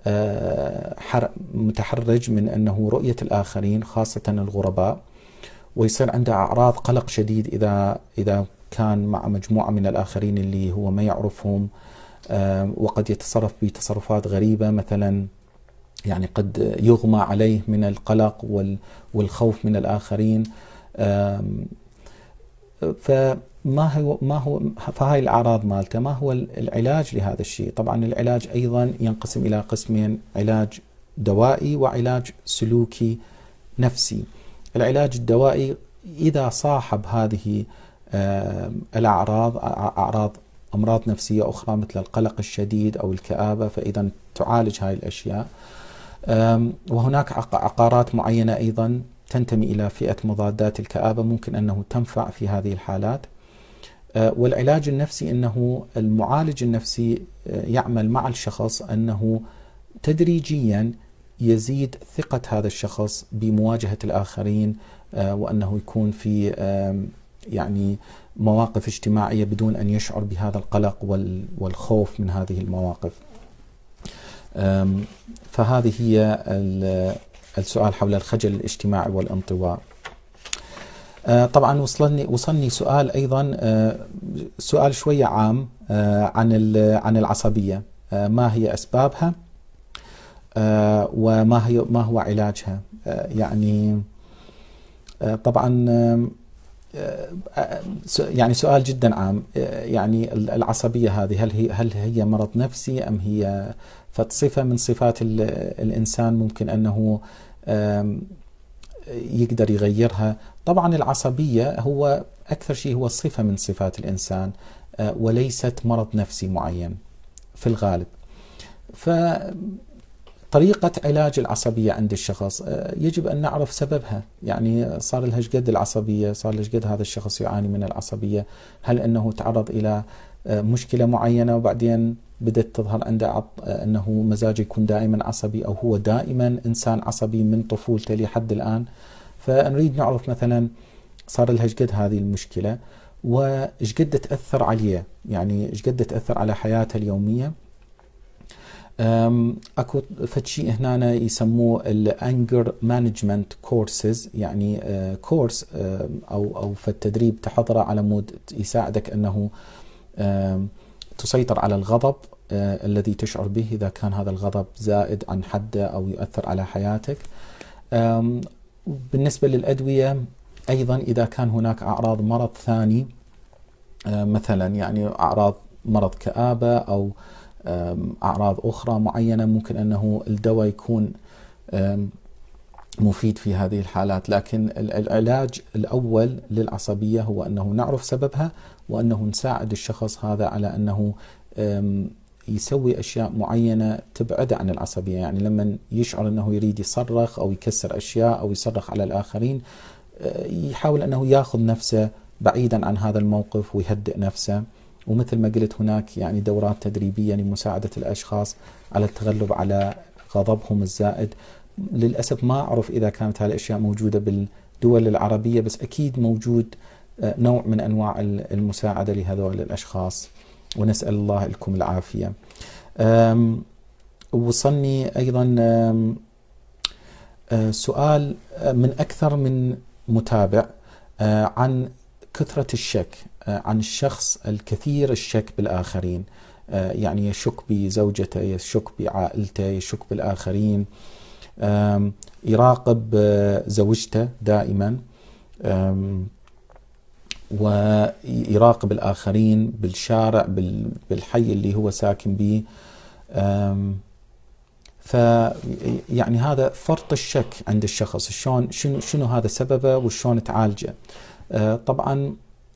متحرج من أنه رؤية الآخرين خاصة الغرباء، ويصير عنده أعراض قلق شديد إذا إذا كان مع مجموعة من الآخرين اللي هو ما يعرفهم، وقد يتصرف بتصرفات غريبة، مثلا يعني قد يغمى عليه من القلق والخوف من الآخرين. فما هو ما هو فهاي الأعراض مالته. ما هو العلاج لهذا الشيء؟ طبعا العلاج أيضا ينقسم إلى قسمين: علاج دوائي وعلاج سلوكي نفسي. العلاج الدوائي إذا صاحب هذه الأعراض، أعراض أمراض نفسية أخرى مثل القلق الشديد أو الكآبة، فإذا تعالج هاي الأشياء. وهناك عقارات معينة أيضا تنتمي إلى فئة مضادات الكآبة ممكن أنه تنفع في هذه الحالات. والعلاج النفسي أنه المعالج النفسي يعمل مع الشخص أنه تدريجيا يزيد ثقة هذا الشخص بمواجهة الآخرين، وأنه يكون في يعني مواقف اجتماعية بدون أن يشعر بهذا القلق والخوف من هذه المواقف. فهذه هي السؤال حول الخجل الاجتماعي والانطواء. طبعا وصلني وصلني سؤال أيضا، سؤال شوية عام عن عن العصبية، ما هي أسبابها وما هي ما هو علاجها؟ يعني طبعا يعني سؤال جدا عام. يعني العصبية هذه هل هي هل هي مرض نفسي أم هي صفة من صفات الإنسان ممكن أنه يقدر يغيرها؟ طبعا العصبية هو أكثر شيء هو صفة من صفات الإنسان وليست مرض نفسي معين في الغالب. فطريقة علاج العصبية عند الشخص يجب أن نعرف سببها. يعني صار لها قد العصبية، صار له قد هذا الشخص يعاني من العصبية؟ هل أنه تعرض إلى مشكلة معينة وبعدين بدأت تظهر عنده أنه مزاجه يكون دائما عصبي، أو هو دائما إنسان عصبي من طفولته لحد الآن؟ فنريد نعرف مثلا صار لها قد هذه المشكلة وإيش قد تأثر عليه، يعني إيش قد تأثر على حياته اليومية. اكو فد شيء هنا يسموه الانجر مانجمنت كورسز، يعني كورس او او فد تدريب تحضره على مود يساعدك انه تسيطر على الغضب الذي تشعر به اذا كان هذا الغضب زائد عن حده او يؤثر على حياتك. بالنسبة للأدوية ايضا اذا كان هناك اعراض مرض ثاني، مثلا يعني اعراض مرض كآبة او أعراض أخرى معينة، ممكن أنه الدواء يكون مفيد في هذه الحالات. لكن العلاج الأول للعصبية هو أنه نعرف سببها، وأنه نساعد الشخص هذا على أنه يسوي أشياء معينة تبعد عن العصبية. يعني لما يشعر أنه يريد يصرخ أو يكسر أشياء أو يصرخ على الآخرين، يحاول أنه يأخذ نفسه بعيدا عن هذا الموقف ويهدئ نفسه. ومثل ما قلت هناك يعني دورات تدريبية لمساعدة الأشخاص على التغلب على غضبهم الزائد. للأسف ما أعرف إذا كانت هذه الأشياء موجودة بالدول العربية، بس أكيد موجود نوع من أنواع المساعدة لهذول الأشخاص، ونسأل الله لكم العافية. وصلني أيضا سؤال من أكثر من متابع عن كثرة الشك، عن الشخص الكثير الشك بالآخرين، يعني يشك بزوجته، يشك بعائلته، يشك بالآخرين، يراقب زوجته دائما، ويراقب الآخرين بالشارع بالحي اللي هو ساكن به. فيعني هذا فرط الشك عند الشخص، شلون شنو شنو هذا سببه وشلون تعالجه؟ طبعا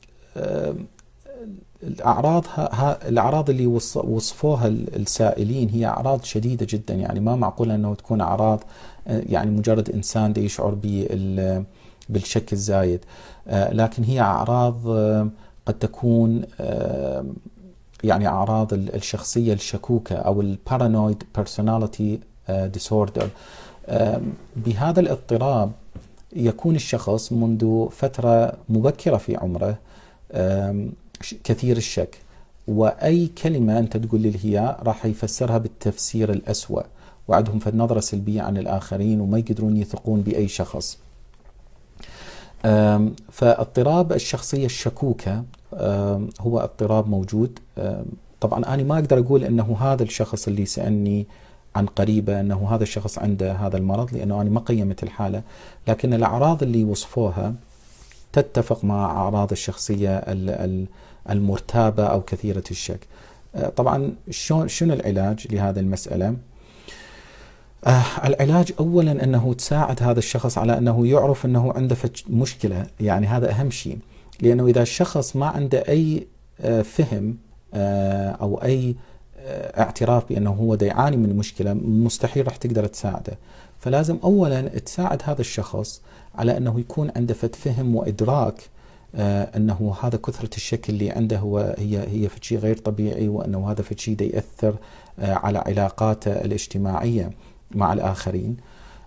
الأعراض الأعراض اللي وصفوها السائلين هي أعراض شديدة جدا. يعني ما معقول أنه تكون أعراض يعني مجرد إنسان دي يشعر بالشك الزايد، لكن هي أعراض قد تكون يعني أعراض الشخصية الشكوكة أو البارانويد بيرسوناليتي ديسوردر. بهذا الاضطراب يكون الشخص منذ فترة مبكرة في عمره كثير الشك، وأي كلمة أنت تقول لي هي راح يفسرها بالتفسير الأسوأ، وعندهم في النظرة سلبية عن الآخرين وما يقدرون يثقون بأي شخص. فاضطراب الشخصية الشكوكة هو اضطراب موجود. طبعا أنا ما أقدر أقول أنه هذا الشخص اللي سألني عن قريبة أنه هذا الشخص عنده هذا المرض، لأنه أنا ما قيمت الحالة، لكن الأعراض اللي وصفوها تتفق مع أعراض الشخصية المرتابة أو كثيرة الشك. طبعا شنو العلاج لهذه المسألة؟ آه العلاج أولا أنه تساعد هذا الشخص على أنه يعرف أنه عنده مشكلة، يعني هذا أهم شيء، لأنه إذا الشخص ما عنده أي آه فهم آه أو أي آه اعتراف بأنه هو دا يعاني من مشكلة، مستحيل راح تقدر تساعده. فلازم أولا تساعد هذا الشخص على أنه يكون عنده فهم وإدراك آه أنه هذا كثرة الشك اللي عنده هو هي هي في شيء غير طبيعي، وأنه هذا في شيء دا يأثر آه على علاقاته الاجتماعية مع الآخرين.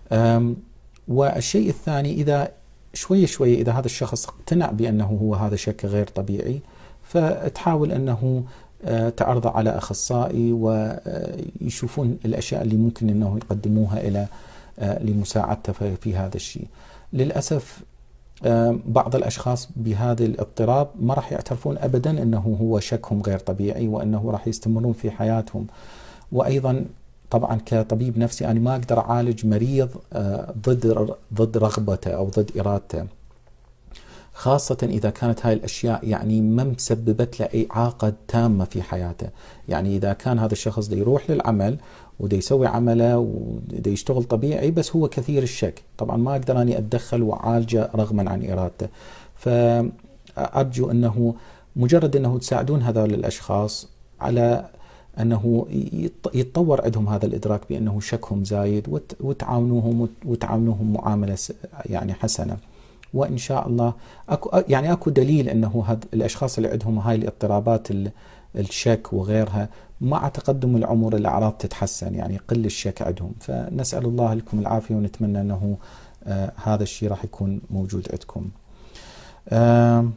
والشيء الثاني، إذا شوية شوية إذا هذا الشخص اقتنع بأنه هو هذا شك غير طبيعي، فتحاول أنه تعرضه على أخصائي ويشوفون الأشياء اللي ممكن أنه يقدموها إلى لمساعدته في هذا الشيء. للأسف بعض الأشخاص بهذا الاضطراب ما راح يعترفون أبدا أنه هو شكهم غير طبيعي، وأنه راح يستمرون في حياتهم. وأيضا طبعا كطبيب نفسي أنا ما أقدر أعالج مريض ضد ضد رغبته أو ضد إرادته، خاصة إذا كانت هاي الأشياء يعني ما مسببت له أي إعاقة تامة في حياته. يعني إذا كان هذا الشخص دي يروح للعمل ودي يسوي عمله ودي يشتغل طبيعي، بس هو كثير الشك، طبعا ما أقدر أني أتدخل وأعالجه رغما عن إرادته. فأرجو أنه مجرد أنه تساعدون هذول الأشخاص على أنه يتطور عندهم هذا الإدراك بأنه شكهم زايد، وتعاونوهم وتعاونوهم معاملة يعني حسنة، وإن شاء الله أكو يعني أكو دليل أنه هذ الأشخاص اللي عندهم هاي الاضطرابات الشك وغيرها مع تقدم العمر الأعراض تتحسن، يعني يقل الشك عندهم. فنسأل الله لكم العافية، ونتمنى أنه آه هذا الشيء راح يكون موجود عندكم. آه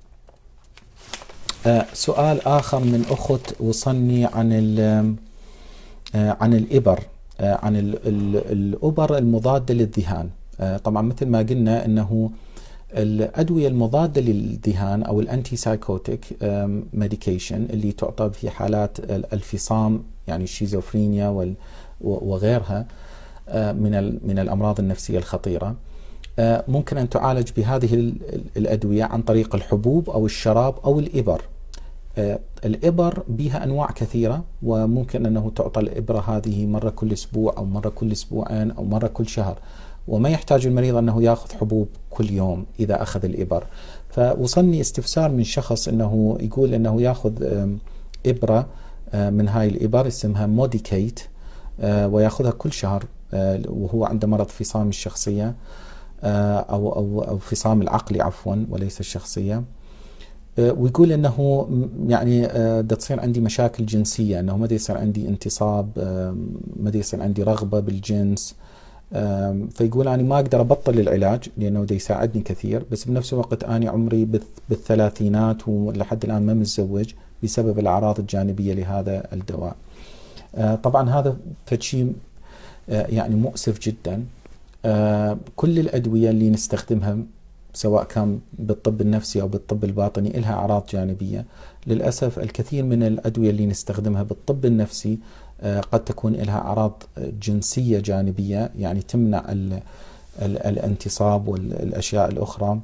آه سؤال آخر من أخت وصلني عن آه عن الإبر آه عن ال ال الأبر المضادة للذهان. آه طبعا مثل ما قلنا أنه الأدوية المضادة للذهان أو الأنتي سايكوتيك ميديكيشن اللي تعطى في حالات الفصام، يعني الشيزوفرينيا وغيرها من من الأمراض النفسية الخطيرة، ممكن أن تعالج بهذه الأدوية عن طريق الحبوب أو الشراب أو الإبر. الإبر بها أنواع كثيرة، وممكن أنه تعطى الإبرة هذه مرة كل أسبوع أو مرة كل أسبوعين أو مرة كل شهر، وما يحتاج المريض أنه يأخذ حبوب كل يوم إذا أخذ الإبر. فوصلني استفسار من شخص أنه يقول أنه يأخذ إبرة من هاي الإبر اسمها موديكيت، ويأخذها كل شهر وهو عنده مرض فصام الشخصية أو أو أو فصام العقل عفوا وليس الشخصية. ويقول أنه يعني دا تصير عندي مشاكل جنسية، أنه ما دا يصير عندي انتصاب، ما دا يصير عندي رغبة بالجنس. فيقول أنا ما أقدر أبطل العلاج لأنه دا يساعدني كثير، بس بنفس الوقت أنا عمري بالثلاثينات ولحد الآن ما متزوج بسبب الأعراض الجانبية لهذا الدواء. طبعا هذا شيء يعني مؤسف جدا. كل الأدوية اللي نستخدمها سواء كان بالطب النفسي أو بالطب الباطني لها أعراض جانبية. للأسف الكثير من الأدوية اللي نستخدمها بالطب النفسي قد تكون لها أعراض جنسية جانبية، يعني تمنع ال ال الانتصاب والأشياء الأخرى.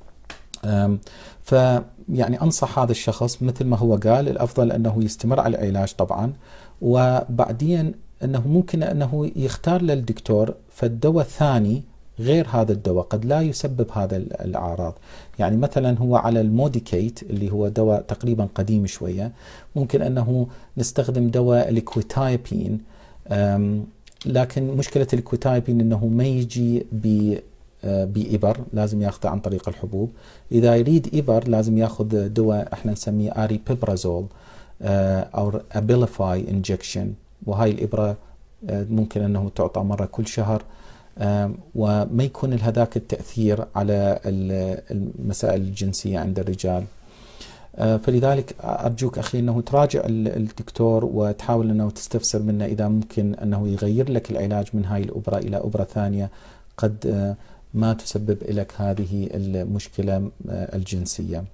فيعني أنصح هذا الشخص مثل ما هو قال، الأفضل أنه يستمر على العلاج طبعا، وبعدين أنه ممكن أنه يختار للدكتور فالدواء الثاني غير هذا الدواء قد لا يسبب هذا الأعراض. يعني مثلا هو على الموديكيت اللي هو دواء تقريبا قديم شوية، ممكن أنه نستخدم دواء الكويتايبين، لكن مشكلة الكويتايبين أنه ما يجي بإبر، لازم ياخذه عن طريق الحبوب. إذا يريد إبر لازم ياخذ دواء احنا نسميه أريبيبرازول أو أبيليفاي إنجكشن، وهاي الإبرة ممكن أنه تعطى مرة كل شهر، وما يكون لهذاك التأثير على المسائل الجنسية عند الرجال. فلذلك أرجوك أخي أنه تراجع الدكتور وتحاول أنه تستفسر منه إذا ممكن أنه يغير لك العلاج من هاي الأبرة إلى أبرة ثانية قد ما تسبب لك هذه المشكلة الجنسية.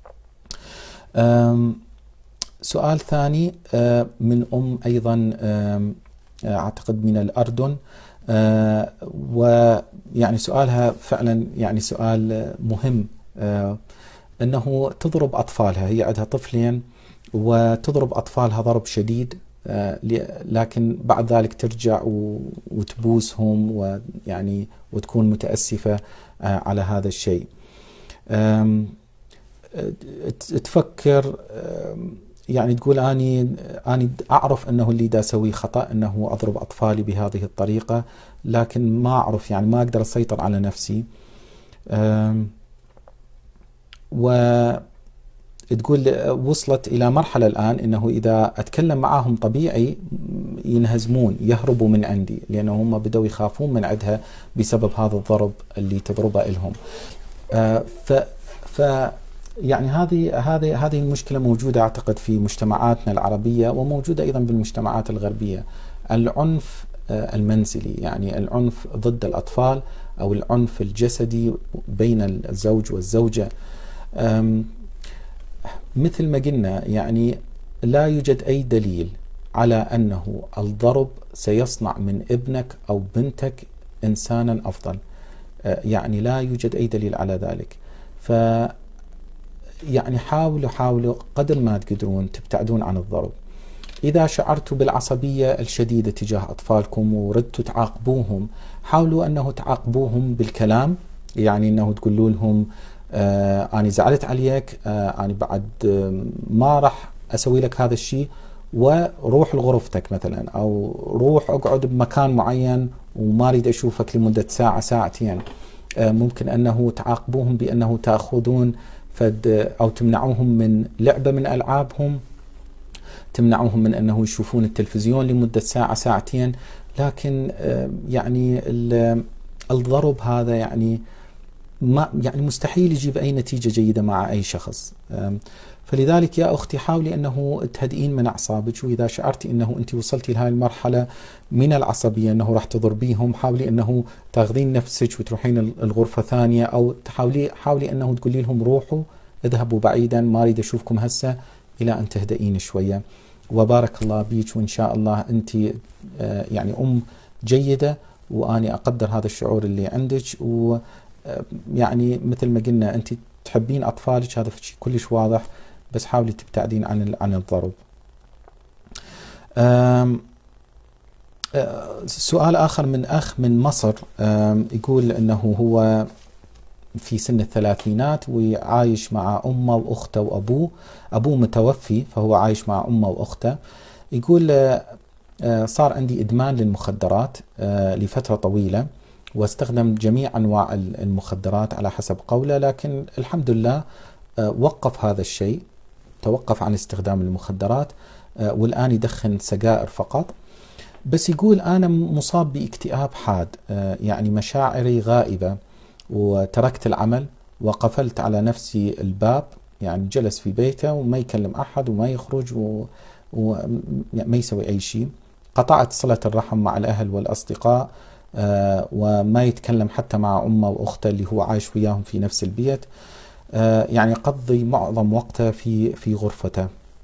سؤال ثاني من أم أيضا أعتقد من الأردن، ويعني سؤالها فعلا يعني سؤال مهم، أنه تضرب أطفالها. هي عندها طفلين وتضرب أطفالها ضرب شديد، لكن بعد ذلك ترجع وتبوسهم ويعني وتكون متأسفة على هذا الشيء. تفكر يعني تقول أني أني أعرف أنه اللي دا أسويه خطأ، أنه أضرب أطفالي بهذه الطريقة، لكن ما أعرف يعني ما أقدر أسيطر على نفسي. وتقول وصلت إلى مرحلة الآن أنه إذا أتكلم معاهم طبيعي ينهزمون يهربوا من عندي، لأنه هم بدأوا يخافون من عندها بسبب هذا الضرب اللي تضربه لهم. ف ف يعني هذه هذه هذه المشكلة موجودة أعتقد في مجتمعاتنا العربية، وموجودة أيضا بالمجتمعات الغربية. العنف المنزلي، يعني العنف ضد الأطفال أو العنف الجسدي بين الزوج والزوجة، مثل ما قلنا يعني لا يوجد أي دليل على أنه الضرب سيصنع من ابنك أو بنتك إنسانا أفضل، يعني لا يوجد أي دليل على ذلك. ف يعني حاولوا حاولوا قدر ما تقدرون تبتعدون عن الضرب. إذا شعرتوا بالعصبية الشديدة تجاه أطفالكم وردتوا تعاقبوهم، حاولوا أنه تعاقبوهم بالكلام، يعني أنه تقولوا لهم آه أنا زعلت عليك، آه أنا بعد آه ما راح أسوي لك هذا الشيء، وروح لغرفتك مثلا، أو روح أقعد بمكان معين وما أريد أشوفك لمدة ساعة ساعتين. آه ممكن أنه تعاقبوهم بأنه تأخذون فد أو تمنعوهم من لعبة من ألعابهم، تمنعوهم من أنه يشوفون التلفزيون لمدة ساعة ساعتين. لكن يعني الضرب هذا يعني ما يعني مستحيل يجيب أي نتيجة جيدة مع أي شخص. فلذلك يا أختي حاولي أنه تهدئين من أعصابك، وإذا شعرتي أنه أنت وصلتي لهذه المرحلة من العصبية أنه راح تضربيهم، حاولي أنه تاخذين نفسك وتروحين الغرفة ثانية، أو تحاولي حاولي أنه تقولي لهم روحوا اذهبوا بعيدا، ما أريد أشوفكم هسه، إلى أن تهدئين شوية. وبارك الله بيك، وإن شاء الله أنت يعني أم جيدة، وأني أقدر هذا الشعور اللي عندك، ويعني مثل ما قلنا أنت تحبين أطفالك، هذا شيء كلش واضح، بس حاولي تبتعدين عن عن الضرب. سؤال آخر من أخ من مصر، يقول أنه هو في سن الثلاثينات وعايش مع أمه وأخته وأبوه. أبوه متوفي فهو عايش مع أمه وأخته. يقول صار عندي إدمان للمخدرات لفترة طويلة، واستخدم جميع أنواع المخدرات على حسب قوله، لكن الحمد لله وقف هذا الشيء، توقف عن استخدام المخدرات، والآن يدخن سجائر فقط. بس يقول أنا مصاب باكتئاب حاد، يعني مشاعري غائبة، وتركت العمل وقفلت على نفسي الباب، يعني جلس في بيته وما يكلم أحد وما يخرج وما يسوي أي شيء. قطعت صلة الرحم مع الأهل والأصدقاء، وما يتكلم حتى مع أمه وأخته اللي هو عايش وياهم في نفس البيت، يعني قضي معظم وقته في في غرفته.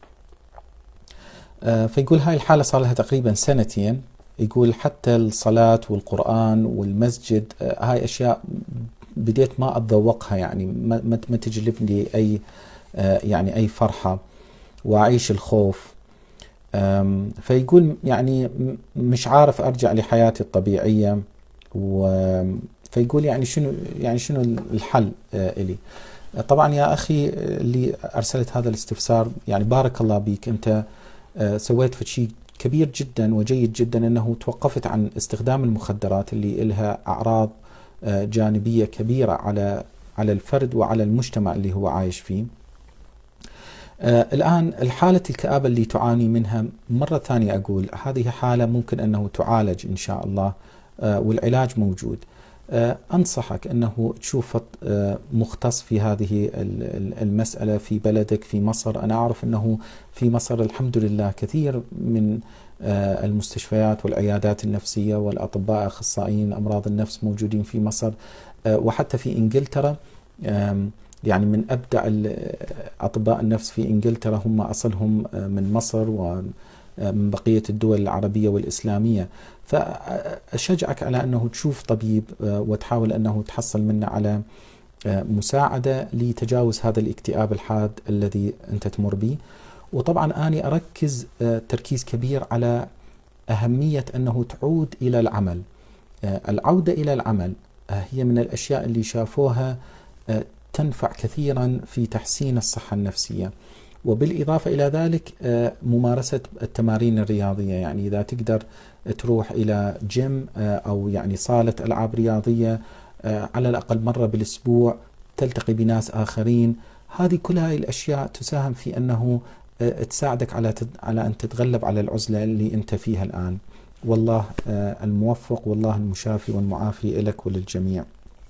فيقول هاي الحالة صار لها تقريبا سنتين. يقول حتى الصلاة والقرآن والمسجد هاي أشياء بديت ما أتذوقها، يعني ما ما تجلب لي أي يعني أي فرحة، وأعيش الخوف. فيقول يعني مش عارف أرجع لحياتي الطبيعية، فيقول يعني شنو يعني شنو الحل إلي؟ طبعا يا أخي اللي أرسلت هذا الاستفسار، يعني بارك الله بيك، أنت سويت في شيء كبير جدا وجيد جدا، أنه توقفت عن استخدام المخدرات اللي لها أعراض جانبية كبيرة على على الفرد وعلى المجتمع اللي هو عايش فيه. آه الآن الحالة الكآبة اللي تعاني منها، مرة ثانية أقول هذه حالة ممكن أنه تعالج إن شاء الله، آه والعلاج موجود. أنصحك أنه تشوف مختص في هذه المسألة في بلدك في مصر. أنا أعرف أنه في مصر الحمد لله كثير من المستشفيات والعيادات النفسية والأطباء أخصائيين أمراض النفس موجودين في مصر، وحتى في إنجلترا. يعني من أبدع أطباء النفس في إنجلترا هم أصلهم من مصر ومن بقية الدول العربية والإسلامية. فأشجعك على أنه تشوف طبيب وتحاول أنه تحصل منه على مساعدة لتجاوز هذا الاكتئاب الحاد الذي أنت تمر به. وطبعا أنا أركز تركيز كبير على أهمية أنه تعود إلى العمل. العودة إلى العمل هي من الأشياء اللي شافوها تنفع كثيرا في تحسين الصحة النفسية. وبالإضافة إلى ذلك ممارسة التمارين الرياضية، يعني إذا تقدر تروح إلى جيم أو يعني صالة ألعاب رياضية على الأقل مرة بالأسبوع، تلتقي بناس آخرين، هذه كلها الأشياء تساهم في أنه تساعدك على على أن تتغلب على العزلة اللي أنت فيها الآن. والله الموفق والله المشافي والمعافي لك وللجميع.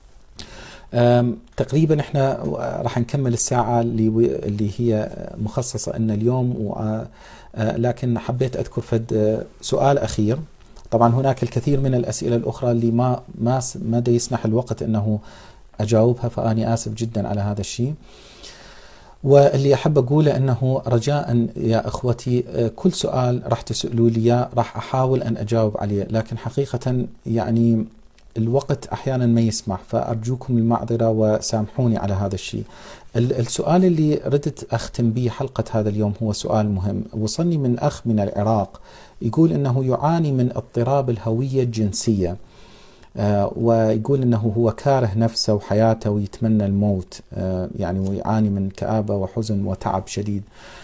تقريبا احنا راح نكمل الساعة اللي اللي هي مخصصة لنا اليوم، لكن حبيت أذكر فد سؤال أخير. طبعا هناك الكثير من الأسئلة الأخرى اللي ما ما ما دا يسنح الوقت أنه أجاوبها، فأني آسف جدا على هذا الشيء. واللي أحب أقوله أنه رجاء يا أخوتي كل سؤال راح تسألوا لي راح أحاول أن أجاوب عليه، لكن حقيقة يعني الوقت أحيانا ما يسمح، فأرجوكم المعذرة وسامحوني على هذا الشيء. السؤال اللي ردت أختم به حلقة هذا اليوم هو سؤال مهم. وصلني من أخ من العراق يقول أنه يعاني من اضطراب الهوية الجنسية، آه ويقول أنه هو كاره نفسه وحياته ويتمنى الموت، آه يعني ويعاني من كآبة وحزن وتعب شديد.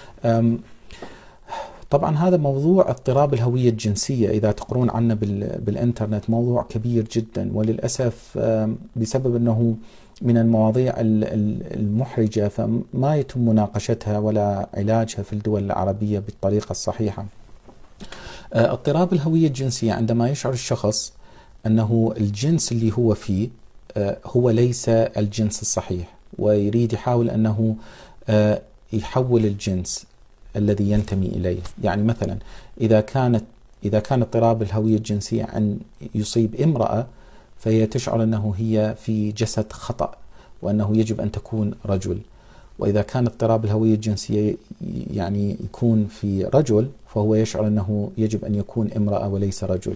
طبعا هذا موضوع اضطراب الهوية الجنسية إذا تقرون عنه بالإنترنت موضوع كبير جدا، وللأسف بسبب أنه من المواضيع المحرجة فما يتم مناقشتها ولا علاجها في الدول العربية بالطريقة الصحيحة. اضطراب الهوية الجنسية عندما يشعر الشخص أنه الجنس اللي هو فيه هو ليس الجنس الصحيح، ويريد يحاول أنه يحول الجنس الذي ينتمي إليه. يعني مثلا إذا كانت إذا كان اضطراب الهوية الجنسية أن يصيب امرأة، فهي تشعر أنه هي في جسد خطأ وأنه يجب أن تكون رجل. وإذا كان اضطراب الهوية الجنسية يعني يكون في رجل، فهو يشعر أنه يجب أن يكون امرأة وليس رجل.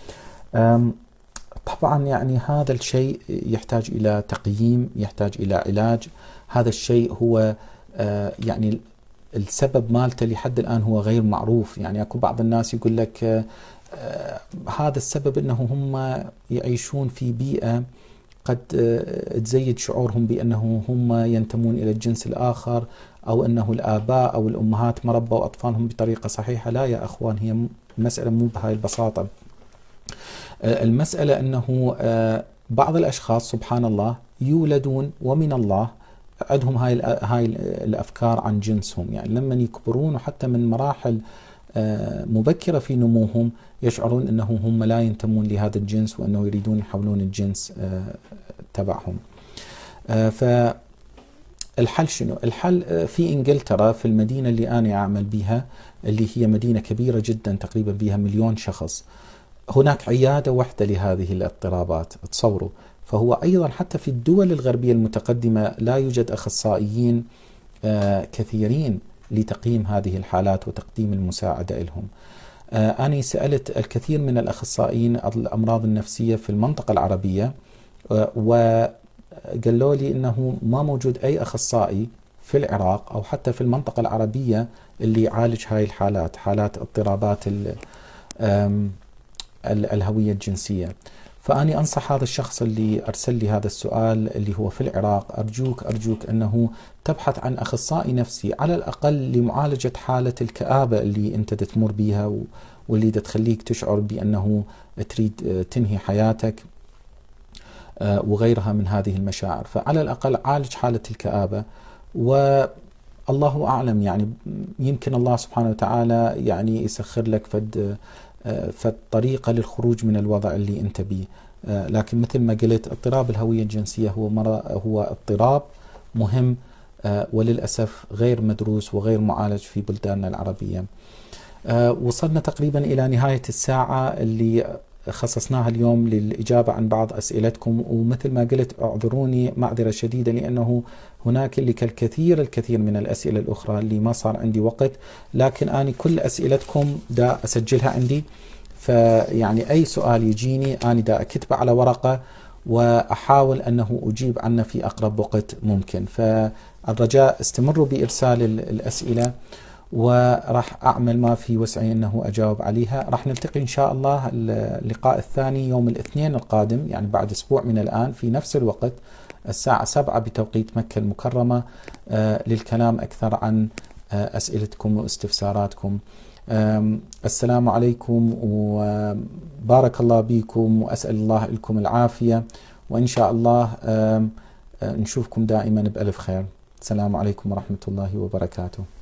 طبعا يعني هذا الشيء يحتاج إلى تقييم، يحتاج إلى علاج. هذا الشيء هو يعني السبب مالته لحد الآن هو غير معروف. يعني أكو بعض الناس يقول لك آه آه هذا السبب أنه هم يعيشون في بيئة قد آه تزيد شعورهم بأنه هم ينتمون إلى الجنس الآخر، أو أنه الآباء أو الأمهات ما ربوا أطفالهم بطريقة صحيحة. لا يا أخوان، هي مسألة مو بهاي البساطة. آه المسألة أنه آه بعض الأشخاص سبحان الله يولدون ومن الله عندهم هاي هاي الافكار عن جنسهم، يعني لما يكبرون وحتى من مراحل مبكره في نموهم يشعرون انه هم لا ينتمون لهذا الجنس وانه يريدون يحولون الجنس تبعهم. فالحل شنو؟ الحل في انجلترا في المدينه اللي انا اعمل بها، اللي هي مدينه كبيره جدا تقريبا بها مليون شخص، هناك عياده واحده لهذه الاضطرابات. تصوروا، فهو أيضا حتى في الدول الغربية المتقدمة لا يوجد أخصائيين آه كثيرين لتقييم هذه الحالات وتقديم المساعدة لهم. آه أنا سألت الكثير من الأخصائيين الأمراض النفسية في المنطقة العربية، آه وقالوا لي أنه ما موجود أي أخصائي في العراق أو حتى في المنطقة العربية اللي يعالج هاي الحالات، حالات اضطرابات الهوية الجنسية. فأني أنصح هذا الشخص اللي أرسل لي هذا السؤال اللي هو في العراق، أرجوك أرجوك أنه تبحث عن أخصائي نفسي على الأقل لمعالجة حالة الكآبة اللي أنت تمر بها واللي تخليك تشعر بأنه تريد تنهي حياتك وغيرها من هذه المشاعر. فعلى الأقل عالج حالة الكآبة، والله أعلم يعني يمكن الله سبحانه وتعالى يعني يسخر لك فد فالطريقة للخروج من الوضع اللي أنت بيه. لكن مثل ما قلت اضطراب الهوية الجنسية هو هو اضطراب مهم وللأسف غير مدروس وغير معالج في بلداننا العربية. وصلنا تقريبا إلى نهاية الساعة اللي خصصناها اليوم للإجابة عن بعض أسئلتكم، ومثل ما قلت اعذروني معذرة شديدة لأنه هناك اللي كالكثير الكثير من الأسئلة الأخرى اللي ما صار عندي وقت، لكن أنا كل أسئلتكم دا أسجلها عندي، فيعني أي سؤال يجيني أنا دا أكتبه على ورقة وأحاول أنه أجيب عنه في أقرب وقت ممكن. فالرجاء استمروا بإرسال الأسئلة وراح أعمل ما في وسعي أنه أجاوب عليها. راح نلتقي إن شاء الله اللقاء الثاني يوم الاثنين القادم، يعني بعد أسبوع من الآن في نفس الوقت الساعة سبعة بتوقيت مكة المكرمة، للكلام أكثر عن أسئلتكم واستفساراتكم. السلام عليكم وبارك الله بكم، وأسأل الله لكم العافية، وإن شاء الله نشوفكم دائما بألف خير. السلام عليكم ورحمة الله وبركاته.